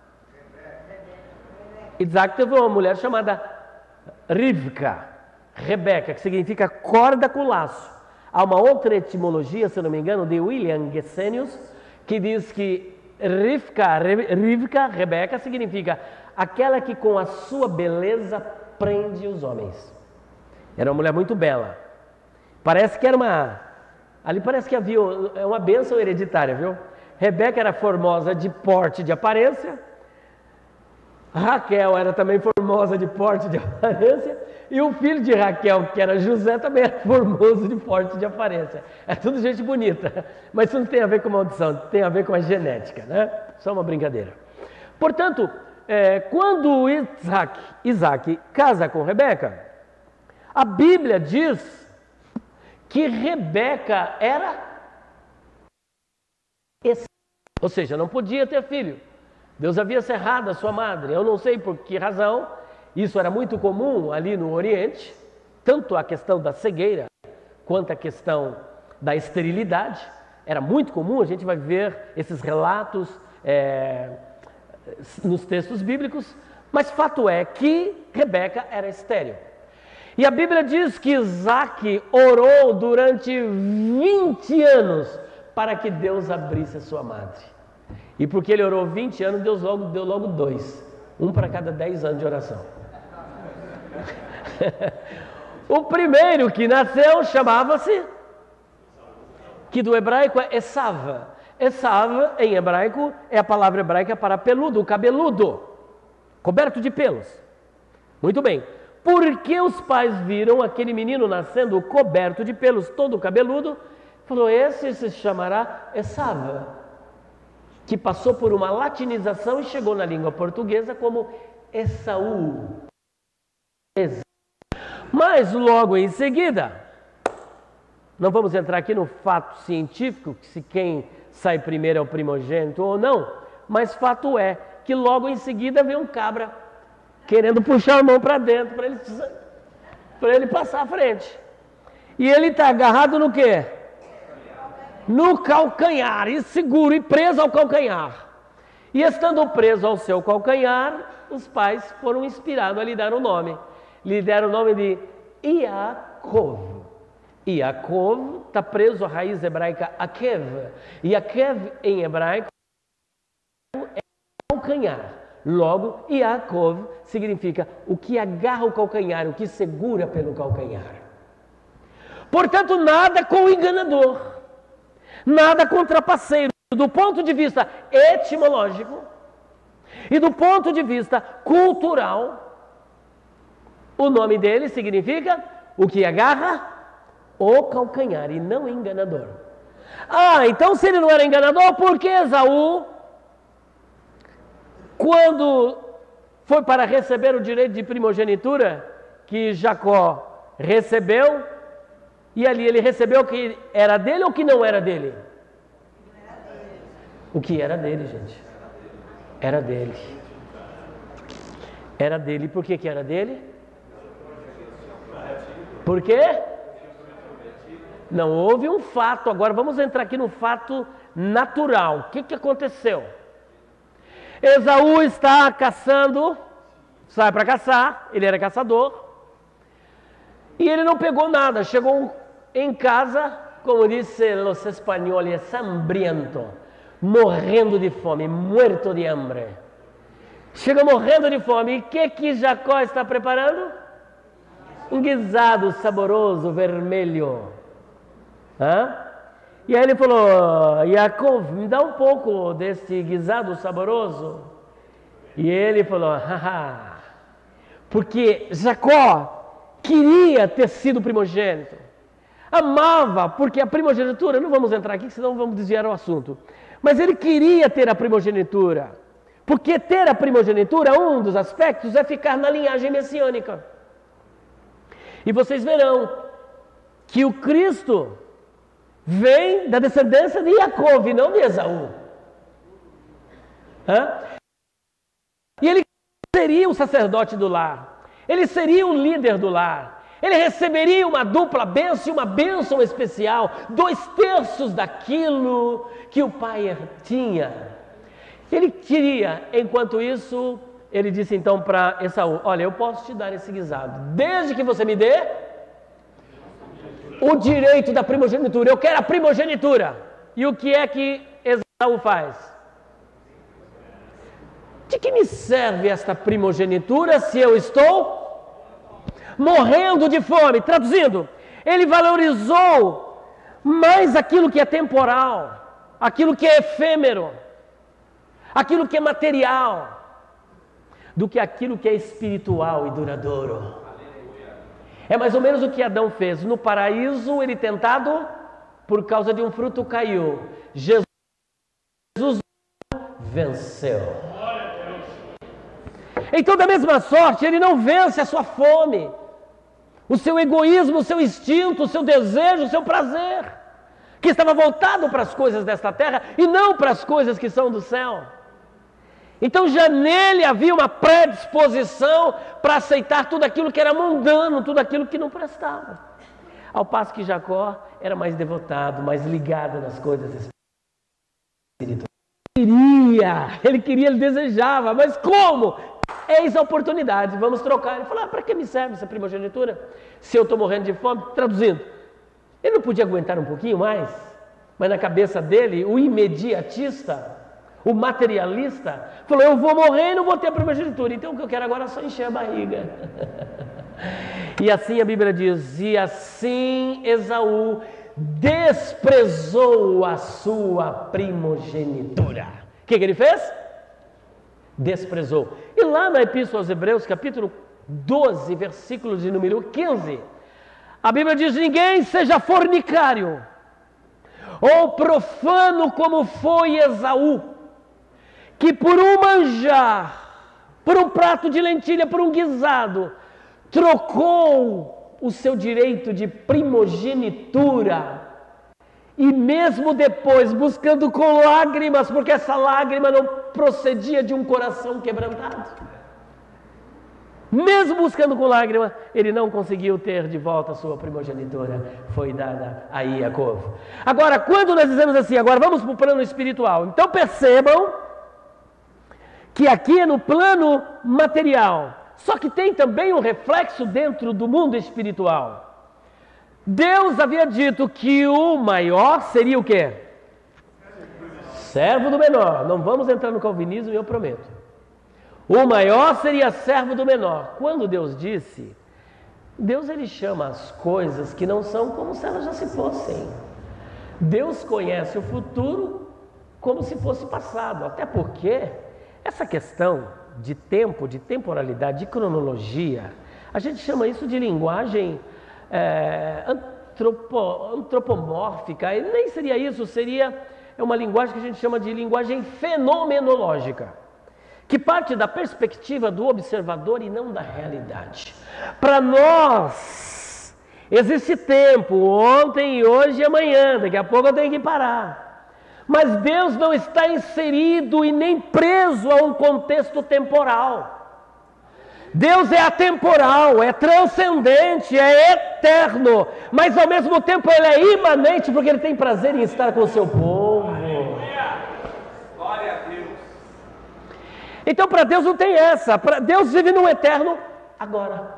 Isaac teve uma mulher chamada Rivka, Rebeca, que significa corda com laço. Há uma outra etimologia, se não me engano, de William Gesenius, que diz que Rivka, Rebeca, significa aquela que com a sua beleza prende os homens. Era uma mulher muito bela. Parece que era ali parece que havia uma bênção hereditária, viu? Rebeca era formosa de porte, de aparência. Raquel era também formosa de porte, de aparência. E o filho de Raquel, que era José, também era formoso de porte, de aparência. É tudo gente bonita. Mas isso não tem a ver com maldição, tem a ver com a genética, né? Só uma brincadeira. Portanto, quando Isaac casa com Rebeca, a Bíblia diz que Rebeca era ou seja, não podia ter filho. Deus havia cerrado a sua madre. Eu não sei por que razão. Isso era muito comum ali no Oriente, tanto a questão da cegueira quanto a questão da esterilidade. Era muito comum, a gente vai ver esses relatos nos textos bíblicos, mas fato é que Rebeca era estéril. E a Bíblia diz que Isaac orou durante 20 anos para que Deus abrisse a sua madre. E porque ele orou 20 anos, Deus deu logo 2. Um para cada 10 anos de oração. O primeiro que nasceu chamava-se, que do hebraico é Esav. Esav, em hebraico, é a palavra hebraica para peludo, cabeludo, coberto de pelos. Muito bem. Porque os pais viram aquele menino nascendo coberto de pelos, todo cabeludo, falou, esse se chamará Esav, que passou por uma latinização e chegou na língua portuguesa como Esaú. Mas logo em seguida, não vamos entrar aqui no fato científico, se quem sai primeiro é o primogênito ou não, mas fato é que logo em seguida vem um cabra querendo puxar a mão para dentro, para ele passar à frente. E ele está agarrado no quê? No calcanhar, e seguro, e preso ao calcanhar. E estando preso ao seu calcanhar, os pais foram inspirados a lhe dar o nome. Lhe deram o nome de Yaakov. Yaakov está preso à raiz hebraica Akev. E Akev em hebraico é calcanhar. Logo, Yaakov significa o que agarra o calcanhar, o que segura pelo calcanhar. Portanto, nada com o enganador, nada com o trapaceiro. Do ponto de vista etimológico e do ponto de vista cultural, o nome dele significa o que agarra o calcanhar e não enganador. Ah, então se ele não era enganador, por que Esaú, quando foi para receber o direito de primogenitura que Jacó recebeu, e ali ele recebeu o que era dele ou que não era dele? O que era dele, gente. Era dele. Era dele. Por que era dele? Por quê? Não houve um fato. Agora vamos entrar aqui no fato natural. O que aconteceu? Esaú está caçando, sai para caçar, ele era caçador, e ele não pegou nada. Chegou em casa, como dizem os espanhóis, hambriento, morrendo de fome, muerto de hambre. Chega morrendo de fome, e o que Jacó está preparando? Um guisado saboroso, vermelho. E aí ele falou, Yaakov, me dá um pouco desse guisado saboroso. E ele falou, haha, Porque Jacó queria ter sido primogênito. Amava, porque a primogenitura, não vamos entrar aqui, senão vamos desviar o assunto. Mas ele queria ter a primogenitura. Porque ter a primogenitura, um dos aspectos é ficar na linhagem messiânica. E vocês verão que o Cristo vem da descendência de Jacó e não de Esaú. E ele seria o sacerdote do lar. Ele seria o líder do lar. Ele receberia uma dupla bênção e uma bênção especial, 2/3 daquilo que o pai tinha. Ele queria, enquanto isso, ele disse então para Esaú: olha, eu posso te dar esse guisado, desde que você me dê o direito da primogenitura. Eu quero a primogenitura. E o que é que Esaú faz? De que me serve esta primogenitura se eu estou morrendo de fome? Traduzindo, ele valorizou mais aquilo que é temporal, aquilo que é efêmero, aquilo que é material, do que aquilo que é espiritual e duradouro. É mais ou menos o que Adão fez. No paraíso, ele tentado, por causa de um fruto caiu. Jesus venceu. Então, da mesma sorte, ele não vence a sua fome, o seu egoísmo, o seu instinto, o seu desejo, o seu prazer, que estava voltado para as coisas desta terra e não para as coisas que são do céu. Então já nele havia uma predisposição para aceitar tudo aquilo que era mundano, tudo aquilo que não prestava. Ao passo que Jacó era mais devotado, mais ligado nas coisas espirituais. Ele queria, ele desejava, mas como? Eis a oportunidade, vamos trocar. Ele falou: para que me serve essa primogenitura? Se eu estou morrendo de fome? Traduzindo, ele não podia aguentar um pouquinho mais? Mas na cabeça dele, o imediatista, o materialista, falou: eu vou morrer e não vou ter a primogenitura, então o que eu quero agora é só encher a barriga. E assim a Bíblia diz: e assim Esaú desprezou a sua primogenitura. O que ele fez? Desprezou. E lá na Epístola aos Hebreus, capítulo 12, versículo de número 15, a Bíblia diz: ninguém seja fornicário ou profano como foi Esaú, que por um manjar, por um prato de lentilha, por um guisado, trocou o seu direito de primogenitura, e mesmo depois, buscando com lágrimas, porque essa lágrima não procedia de um coração quebrantado, mesmo buscando com lágrima, ele não conseguiu ter de volta a sua primogenitura, foi dada a Jacó. Agora, quando nós dizemos assim, agora vamos para o plano espiritual, então percebam que aqui é no plano material, só que tem também um reflexo dentro do mundo espiritual. Deus havia dito que o maior seria o quê? Servo do menor. Não vamos entrar no calvinismo, eu prometo. O maior seria servo do menor. Quando Deus disse, Deus ele chama as coisas que não são como se elas já se fossem. Deus conhece o futuro como se fosse passado, até porque essa questão de tempo, de temporalidade, de cronologia, a gente chama isso de linguagem antropomórfica, e nem seria isso, seria uma linguagem que a gente chama de linguagem fenomenológica, que parte da perspectiva do observador e não da realidade. Para nós, existe tempo, ontem, hoje e amanhã, daqui a pouco eu tenho que parar. Mas Deus não está inserido e nem preso a um contexto temporal. Deus é atemporal, é transcendente, é eterno, mas ao mesmo tempo Ele é imanente, porque Ele tem prazer em estar com o seu povo. Glória a Deus. Então para Deus não tem essa, Deus vive no eterno agora.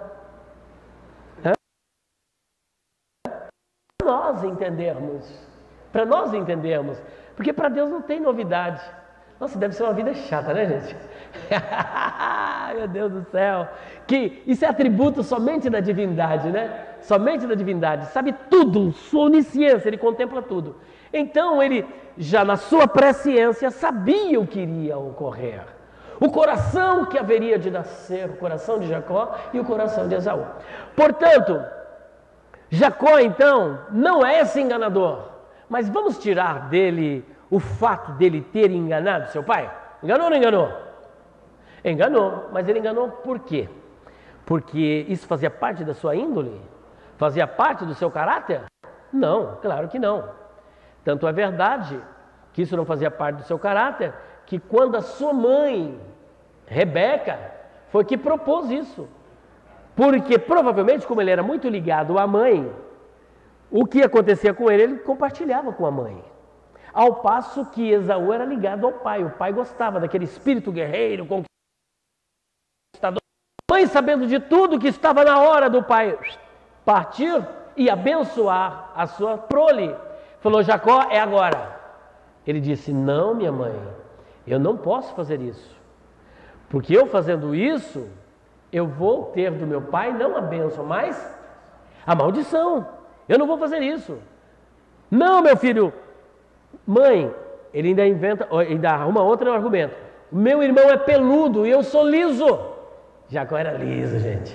Para nós entendermos, porque para Deus não tem novidade. Nossa, deve ser uma vida chata, né, gente? Meu Deus do céu. Que isso é atributo somente da divindade, né? Somente da divindade. Sabe tudo, sua onisciência, ele contempla tudo. Então ele, já na sua presciência, sabia o que iria ocorrer. o coração que haveria de nascer, o coração de Jacó e o coração de Esaú. Portanto, Jacó então não é esse enganador, mas vamos tirar dele o fato dele ter enganado seu pai? Enganou ou não enganou? Enganou, mas ele enganou por quê? Porque isso fazia parte da sua índole? Fazia parte do seu caráter? Não, claro que não. Tanto é verdade que isso não fazia parte do seu caráter, que quando a sua mãe, Rebeca, foi que propôs isso. Porque provavelmente, como ele era muito ligado à mãe, o que acontecia com ele compartilhava com a mãe. Ao passo que Esaú era ligado ao pai. O pai gostava daquele espírito guerreiro, conquistador. A mãe, sabendo de tudo, que estava na hora do pai partir e abençoar a sua prole, falou: Jacó, é agora. Ele disse: não, minha mãe, eu não posso fazer isso, porque eu fazendo isso, eu vou ter do meu pai não a bênção, mas a maldição. Eu não vou fazer isso. Não, meu filho. Mãe, ele ainda inventa, ainda arruma outro argumento. Meu irmão é peludo e eu sou liso. Jacó era liso, gente.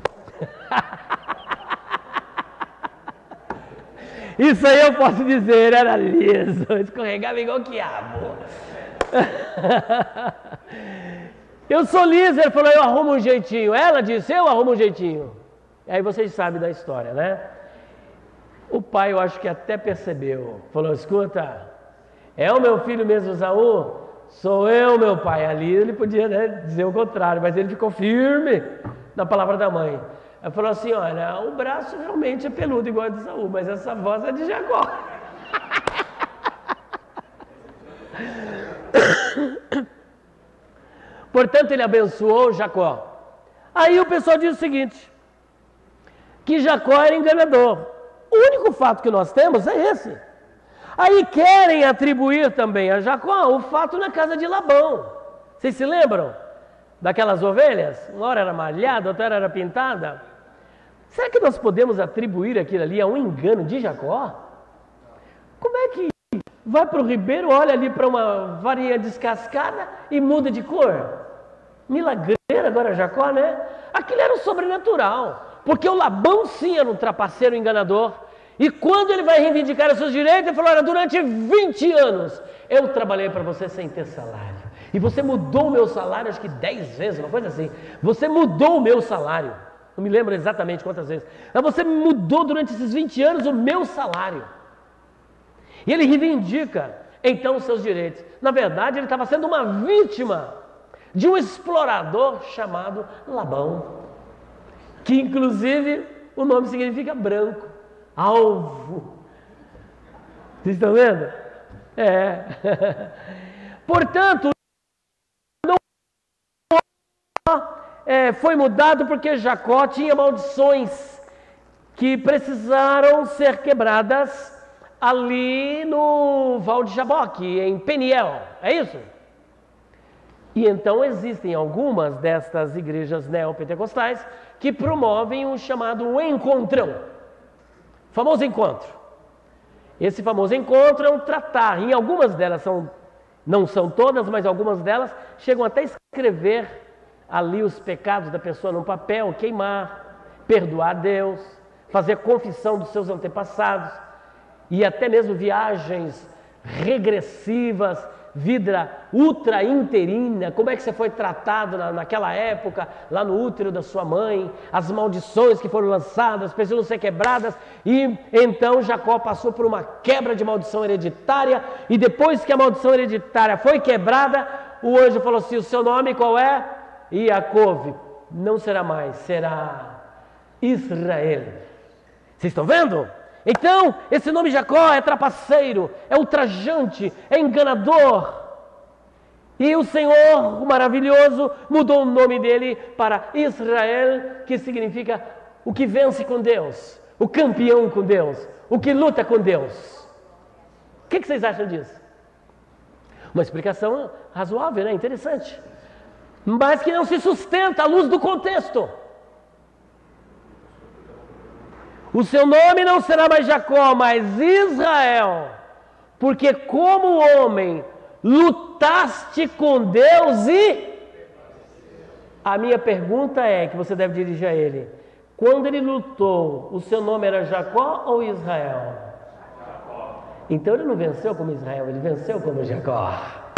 Isso aí eu posso dizer, era liso, escorregava igual quiabo. Eu sou liso, ele falou: eu arrumo um jeitinho. Ela disse: eu arrumo um jeitinho. Aí vocês sabem da história, né? O pai, eu acho que até percebeu. Falou: escuta, é o meu filho mesmo, Esaú? Sou eu, meu pai. Ali ele podia, né, dizer o contrário, mas ele ficou firme na palavra da mãe. Ela falou assim: olha, o braço realmente é peludo igual a de Esaú, mas essa voz é de Jacó. Portanto, ele abençoou Jacó. Aí o pessoal diz o seguinte, que Jacó era enganador. O único fato que nós temos é esse. Aí querem atribuir também a Jacó o fato na casa de Labão. Vocês se lembram daquelas ovelhas? Uma hora era malhada, outra hora era pintada. Será que nós podemos atribuir aquilo ali a um engano de Jacó? Como é que vai para o ribeiro, olha ali para uma varinha descascada e muda de cor? Milagreiro agora Jacó, né? Aquilo era o sobrenatural. Porque o Labão sim era um trapaceiro enganador. E quando ele vai reivindicar os seus direitos, ele falou: olha, durante 20 anos eu trabalhei para você sem ter salário. E você mudou o meu salário, acho que 10 vezes, uma coisa assim. Você mudou o meu salário. Não me lembro exatamente quantas vezes. Mas você mudou durante esses 20 anos o meu salário. E ele reivindica então os seus direitos. Na verdade, ele estava sendo uma vítima de um explorador chamado Labão. Que inclusive o nome significa branco, alvo. Vocês estão vendo? Portanto, não foi mudado porque Jacó tinha maldições que precisaram ser quebradas ali no Val de Jaboque, em Peniel. É isso? E então existem algumas destas igrejas neopentecostais que promovem o chamado encontrão, famoso encontro. Esse famoso encontro é um tratar, em algumas delas não são todas, mas algumas delas chegam até a escrever ali os pecados da pessoa num papel, queimar, perdoar a Deus, fazer confissão dos seus antepassados, e até mesmo viagens regressivas, vida ultra-interina, como é que você foi tratado naquela época, lá no útero da sua mãe, as maldições que foram lançadas, precisam ser quebradas, e então Jacó passou por uma quebra de maldição hereditária, e depois que a maldição hereditária foi quebrada, o anjo falou assim: o seu nome qual é? Iacov, não será mais, será Israel. Vocês estão vendo? Então, esse nome Jacó é trapaceiro, é ultrajante, é enganador. E o Senhor, o maravilhoso, mudou o nome dele para Israel, que significa o que vence com Deus, o campeão com Deus, o que luta com Deus. O que vocês acham disso? Uma explicação razoável, né? Interessante. Mas que não se sustenta à luz do contexto. O seu nome não será mais Jacó, mas Israel, porque como homem lutaste com Deus e A minha pergunta é, que você deve dirigir a ele: quando ele lutou, o seu nome era Jacó ou Israel? Jacó. Então ele não venceu como Israel, ele venceu como Jacó.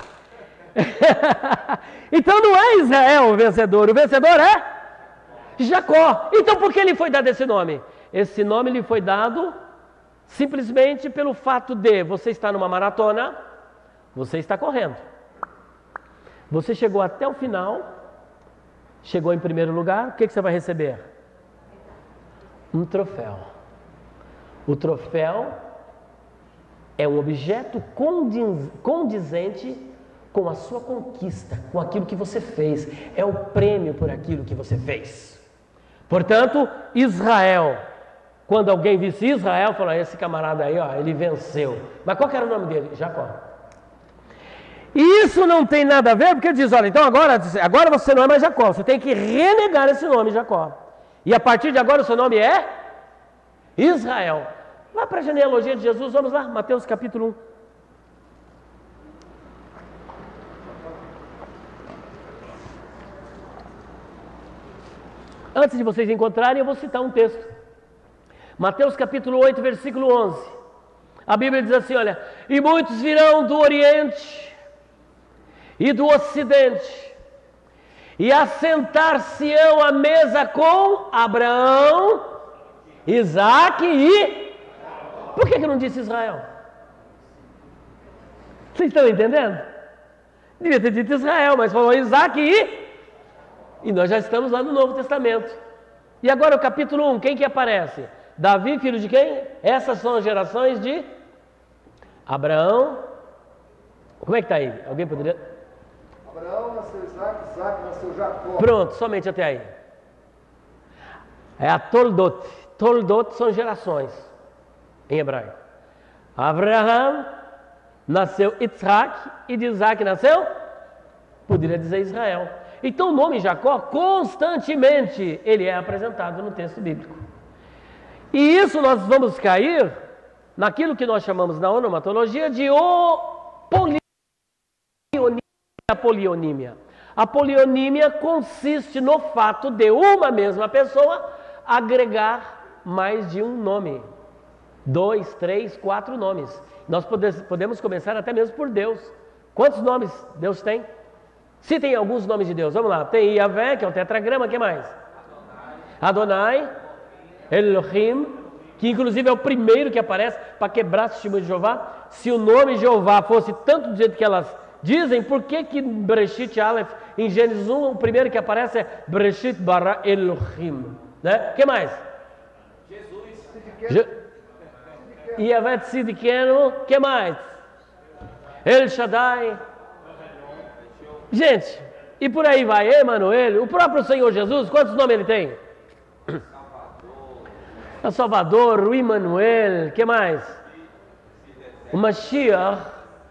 Então não é Israel o vencedor é Jacó. Então por que ele foi dado esse nome? Esse nome lhe foi dado simplesmente pelo fato de você estar numa maratona, você está correndo. Você chegou até o final, chegou em primeiro lugar, o que você vai receber? Um troféu. O troféu é um objeto condizente com a sua conquista, com aquilo que você fez. É o prêmio por aquilo que você fez. Portanto, Israel, quando alguém visse Israel, falou: esse camarada aí, ó, ele venceu. Mas qual que era o nome dele? Jacó. E isso não tem nada a ver, porque ele diz: olha, então agora você não é mais Jacó, você tem que renegar esse nome, Jacó. E a partir de agora o seu nome é Israel. Vá para a genealogia de Jesus, vamos lá, Mateus capítulo 1. Antes de vocês encontrarem, eu vou citar um texto. Mateus capítulo 8, versículo 11. A Bíblia diz assim, olha: e muitos virão do Oriente e do Ocidente, e assentar-se-ão à mesa com Abraão, Isaque e... Por que não disse Israel? Vocês estão entendendo? Devia ter dito Israel, mas falou Isaque e nós já estamos lá no Novo Testamento. E agora o capítulo 1, quem que aparece? Davi, filho de quem? Essas são as gerações de Abraão. Como é que está aí? Alguém poderia... Abraão nasceu Isaque, Isaque nasceu Jacó. Pronto, somente até aí. É a Toldot. Toldot são gerações em hebraico. Abraão nasceu Isaac e de Isaac nasceu, poderia dizer, Israel. Então o nome Jacó constantemente ele é apresentado no texto bíblico. E isso nós vamos cair naquilo que nós chamamos na onomatologia de polionímia. A polionímia consiste no fato de uma mesma pessoa agregar mais de um nome. 2, 3, 4 nomes. Nós podemos começar até mesmo por Deus. Quantos nomes Deus tem? Citem alguns nomes de Deus. Vamos lá. Tem Yahvé, que é o tetragrama. O que mais? Adonai. Elohim, que inclusive é o primeiro que aparece para quebrar o testemunho de Jeová. Se o nome Jeová fosse tanto do jeito que elas dizem, por que Bereshit Aleph, em Gênesis 1, o primeiro que aparece é Bereshit bara Elohim? Né? O que mais? Jesus. Yahvé Tzidkenu. O que mais? El Shaddai. Gente, e por aí vai, Emanuel, o próprio Senhor Jesus, quantos nomes ele tem? O Salvador, o Emmanuel, o que mais? O Mashiach,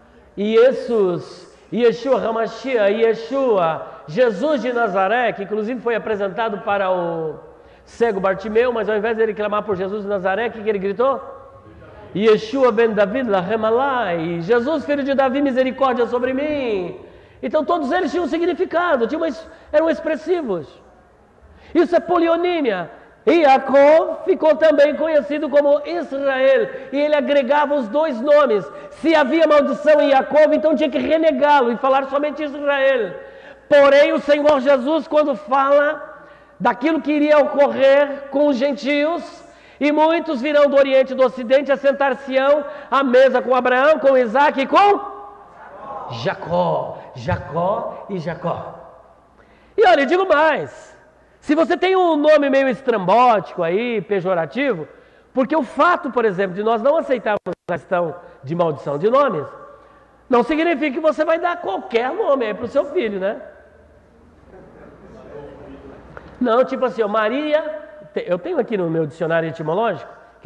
Yeshua HaMashiach, Yeshua, Jesus de Nazaré, que inclusive foi apresentado para o cego Bartimeu, mas ao invés de ele clamar por Jesus de Nazaré, o que ele gritou? Yeshua ben David, Lahem alai, Jesus filho de Davi, misericórdia sobre mim. Então todos eles tinham um significado, eram expressivos. Isso é polionímia. E Jacó ficou também conhecido como Israel, e ele agregava os dois nomes. Se havia maldição em Jacó, então tinha que renegá-lo e falar somente Israel. Porém o Senhor Jesus, quando fala daquilo que iria ocorrer com os gentios, e muitos virão do Oriente e do Ocidente, assentar-se-ão à mesa com Abraão, com Isaque e com Jacó. Jacó e Jacó. E olha, eu digo mais. Se você tem um nome meio estrambótico aí, pejorativo, porque o fato, por exemplo, de nós não aceitarmos a questão de maldição de nomes, não significa que você vai dar qualquer nome aí para o seu filho, né? Não, tipo assim, Maria, eu tenho aqui no meu dicionário etimológico, que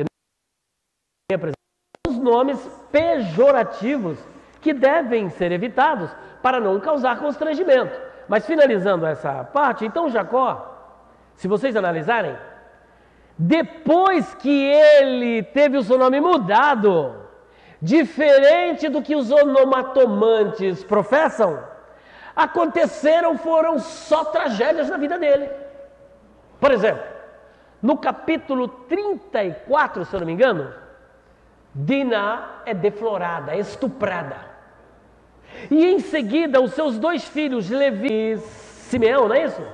os nomes pejorativos que devem ser evitados para não causar constrangimento. Mas finalizando essa parte, então Jacó, se vocês analisarem, depois que ele teve o seu nome mudado, diferente do que os onomatomantes professam, foram só tragédias na vida dele. Por exemplo, no capítulo 34, se eu não me engano, Dina é deflorada, é estuprada. E em seguida, os seus 2 filhos, Levi e Simeão, não é isso?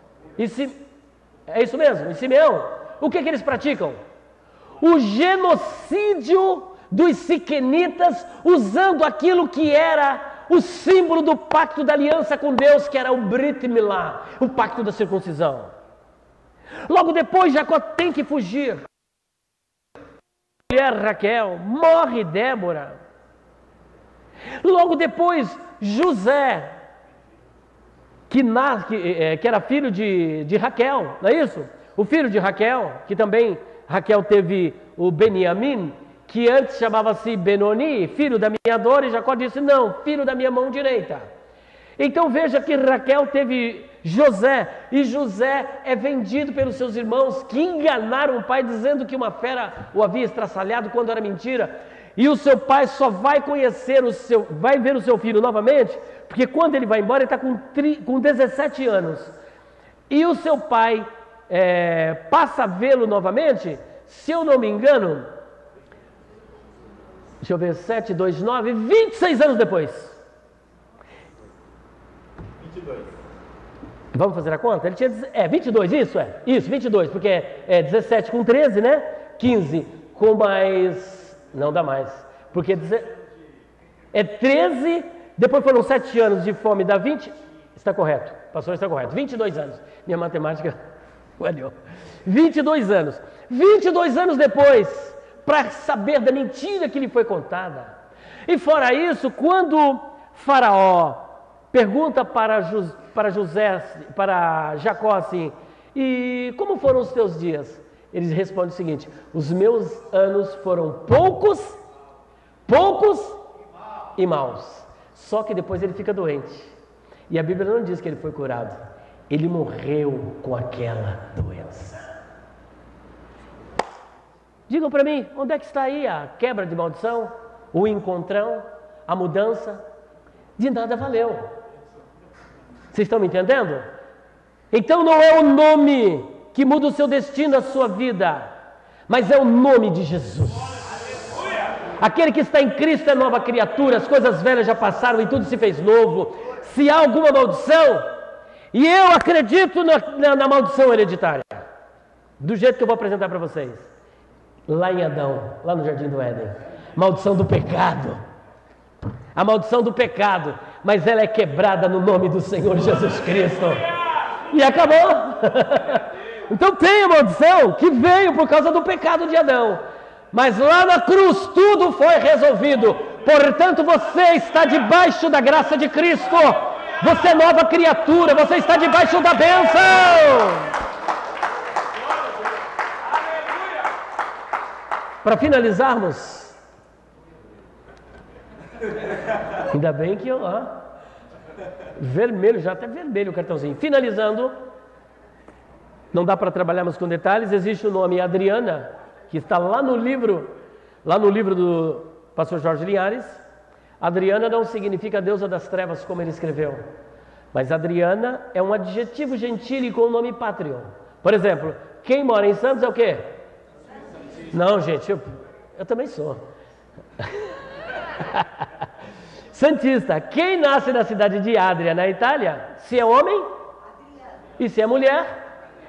É isso mesmo, e Simeão, o que eles praticam? O genocídio dos siquenitas, usando aquilo que era o símbolo do pacto da aliança com Deus, que era o Brit Milá, o pacto da circuncisão. Logo depois, Jacó tem que fugir. Mulher Raquel, morre Débora. Logo depois, José, que era filho de Raquel, não é isso? O filho de Raquel, que também Raquel teve o Beniamim, que antes chamava-se Benoni, filho da minha dor, e Jacó disse, não, filho da minha mão direita. Então veja que Raquel teve José, e José é vendido pelos seus irmãos, que enganaram o pai, dizendo que uma fera o havia estraçalhado, quando era mentira. E o seu pai só vai vai ver o seu filho novamente, porque quando ele vai embora, ele está com 17 anos. E o seu pai passa a vê-lo novamente, se eu não me engano, deixa eu ver, 7, 2, 9, 26 anos depois. 22. Vamos fazer a conta? Ele tinha 22, isso, 22, porque é 17 com 13, né? 15 com mais, não dá mais, porque é 13, depois foram 7 anos de fome, dá 20, está correto, pastor, está correto, 22 anos, minha matemática falhou, 22 anos depois, para saber da mentira que lhe foi contada. E fora isso, quando Faraó pergunta para Jacó assim, e como foram os teus dias? Ele responde o seguinte, os meus anos foram poucos e maus. Só que depois ele fica doente. E a Bíblia não diz que ele foi curado. Ele morreu com aquela doença. Digam para mim, onde é que está aí a quebra de maldição? O encontrão? A mudança? De nada valeu. Vocês estão me entendendo? Então não é o nome que muda o seu destino, a sua vida, mas é o nome de Jesus. Aquele que está em Cristo é nova criatura, as coisas velhas já passaram e tudo se fez novo. Se há alguma maldição, e eu acredito na maldição hereditária, do jeito que eu vou apresentar para vocês, lá em Adão, lá no Jardim do Éden, maldição do pecado, a maldição do pecado, mas ela é quebrada no nome do Senhor Jesus Cristo, e acabou. Então tem a maldição que veio por causa do pecado de Adão, mas lá na cruz tudo foi resolvido. Portanto, você está debaixo da graça de Cristo, você é nova criatura, você está debaixo da bênção. Para finalizarmos, ainda bem que vermelho, já até vermelho o cartãozinho. Finalizando, não dá para trabalharmos com detalhes, existe o nome Adriana, que está lá no livro do pastor Jorge Linhares. Adriana não significa deusa das trevas, como ele escreveu, mas Adriana é um adjetivo gentil com o nome pátrio. Por exemplo, quem mora em Santos é o quê? Não, gente, eu também sou. Santista. Quem nasce na cidade de Adria, na Itália, se é homem e se é mulher?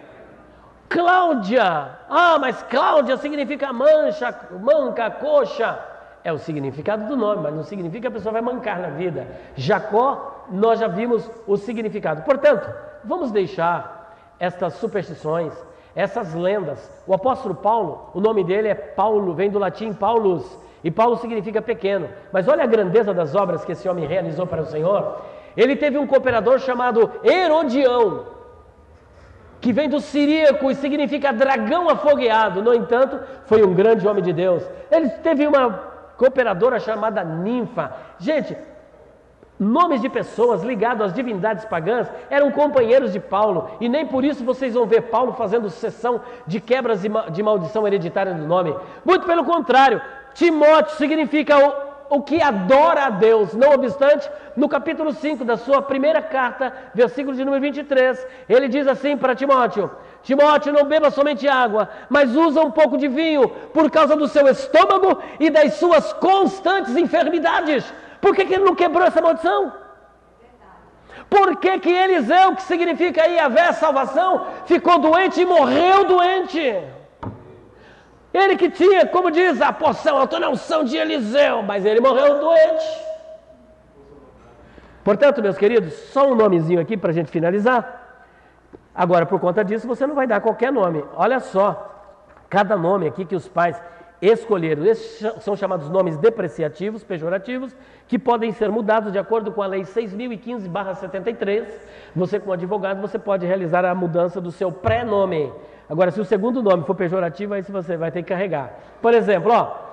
Cláudia. Mas Cláudia significa manca, coxa. É o significado do nome, mas não significa que a pessoa vai mancar na vida. Jacó, nós já vimos o significado. Portanto, vamos deixar estas superstições, essas lendas. O apóstolo Paulo, o nome dele é Paulo, vem do latim Paulus, e Paulo significa pequeno. Mas olha a grandeza das obras que esse homem realizou para o Senhor. Ele teve um cooperador chamado Herodião, que vem do siríaco e significa dragão afogueado. No entanto, foi um grande homem de Deus. Ele teve uma cooperadora chamada Ninfa. Gente, nomes de pessoas ligadas às divindades pagãs eram companheiros de Paulo, e nem por isso vocês vão ver Paulo fazendo sessão de quebras de maldição hereditária do nome. Muito pelo contrário, Timóteo significa o que adora a Deus. Não obstante, no capítulo 5 da sua primeira carta, versículo de número 23, ele diz assim para Timóteo: Timóteo, não beba somente água, mas usa um pouco de vinho, por causa do seu estômago e das suas constantes enfermidades. Por que ele não quebrou essa maldição? Por que Eliseu, que significa Yahvé, salvação, ficou doente e morreu doente? Ele que tinha, como diz a porção, a unção de Eliseu, mas ele morreu doente. Portanto, meus queridos, só um nomezinho aqui para a gente finalizar. Agora, por conta disso, você não vai dar qualquer nome. Olha só, cada nome aqui que os pais escolheram, esses são chamados nomes depreciativos, pejorativos, que podem ser mudados de acordo com a lei 6.015/73. Você, como advogado, você pode realizar a mudança do seu pré-nome. Agora, se o segundo nome for pejorativo, aí você vai ter que carregar. Por exemplo,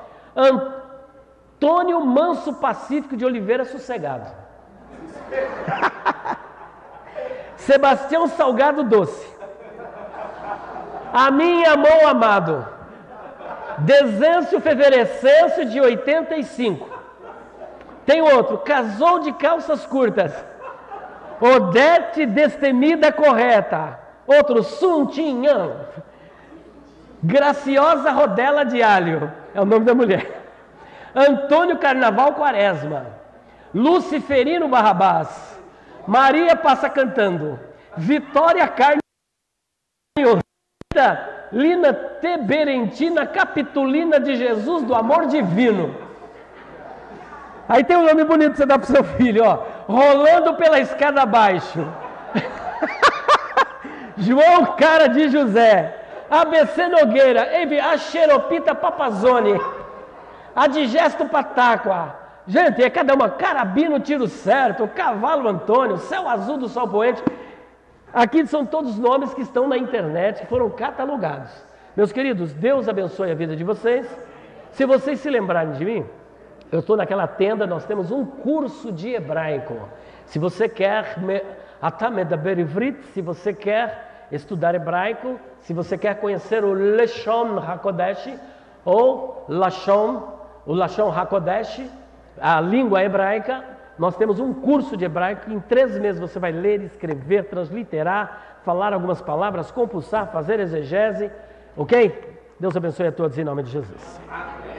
Antônio Manso Pacífico de Oliveira Sossegado. Sebastião Salgado Doce. A minha mão amado. Dezêncio Feverecêncio de 85. Tem outro, casou de calças curtas. Odete Destemida Correta. Outro, Suntinhã. Graciosa Rodela de Alho. É o nome da mulher. Antônio Carnaval Quaresma. Luciferino Barrabás. Maria Passa Cantando. Vitória Carne. Lina Teberentina Capitulina de Jesus do Amor Divino. Aí tem um nome bonito que você dá para o seu filho, ó. Rolando pela escada abaixo. João Cara de José. ABC Nogueira. A Xeropita Papazone. A Digesto Patáqua. Gente, é cada uma. Carabino Tiro Certo. Cavalo Antônio. Céu Azul do Sol Poente. Aqui são todos nomes que estão na internet, que foram catalogados. Meus queridos, Deus abençoe a vida de vocês. Se vocês se lembrarem de mim, eu estou naquela tenda, nós temos um curso de hebraico. Se você quer se você quer estudar hebraico, se você quer conhecer o Lashon HaKodesh, ou o Lashon HaKodesh, a língua hebraica, nós temos um curso de hebraico que em 3 meses você vai ler, escrever, transliterar, falar algumas palavras, compulsar, fazer exegese, ok? Deus abençoe a todos em nome de Jesus.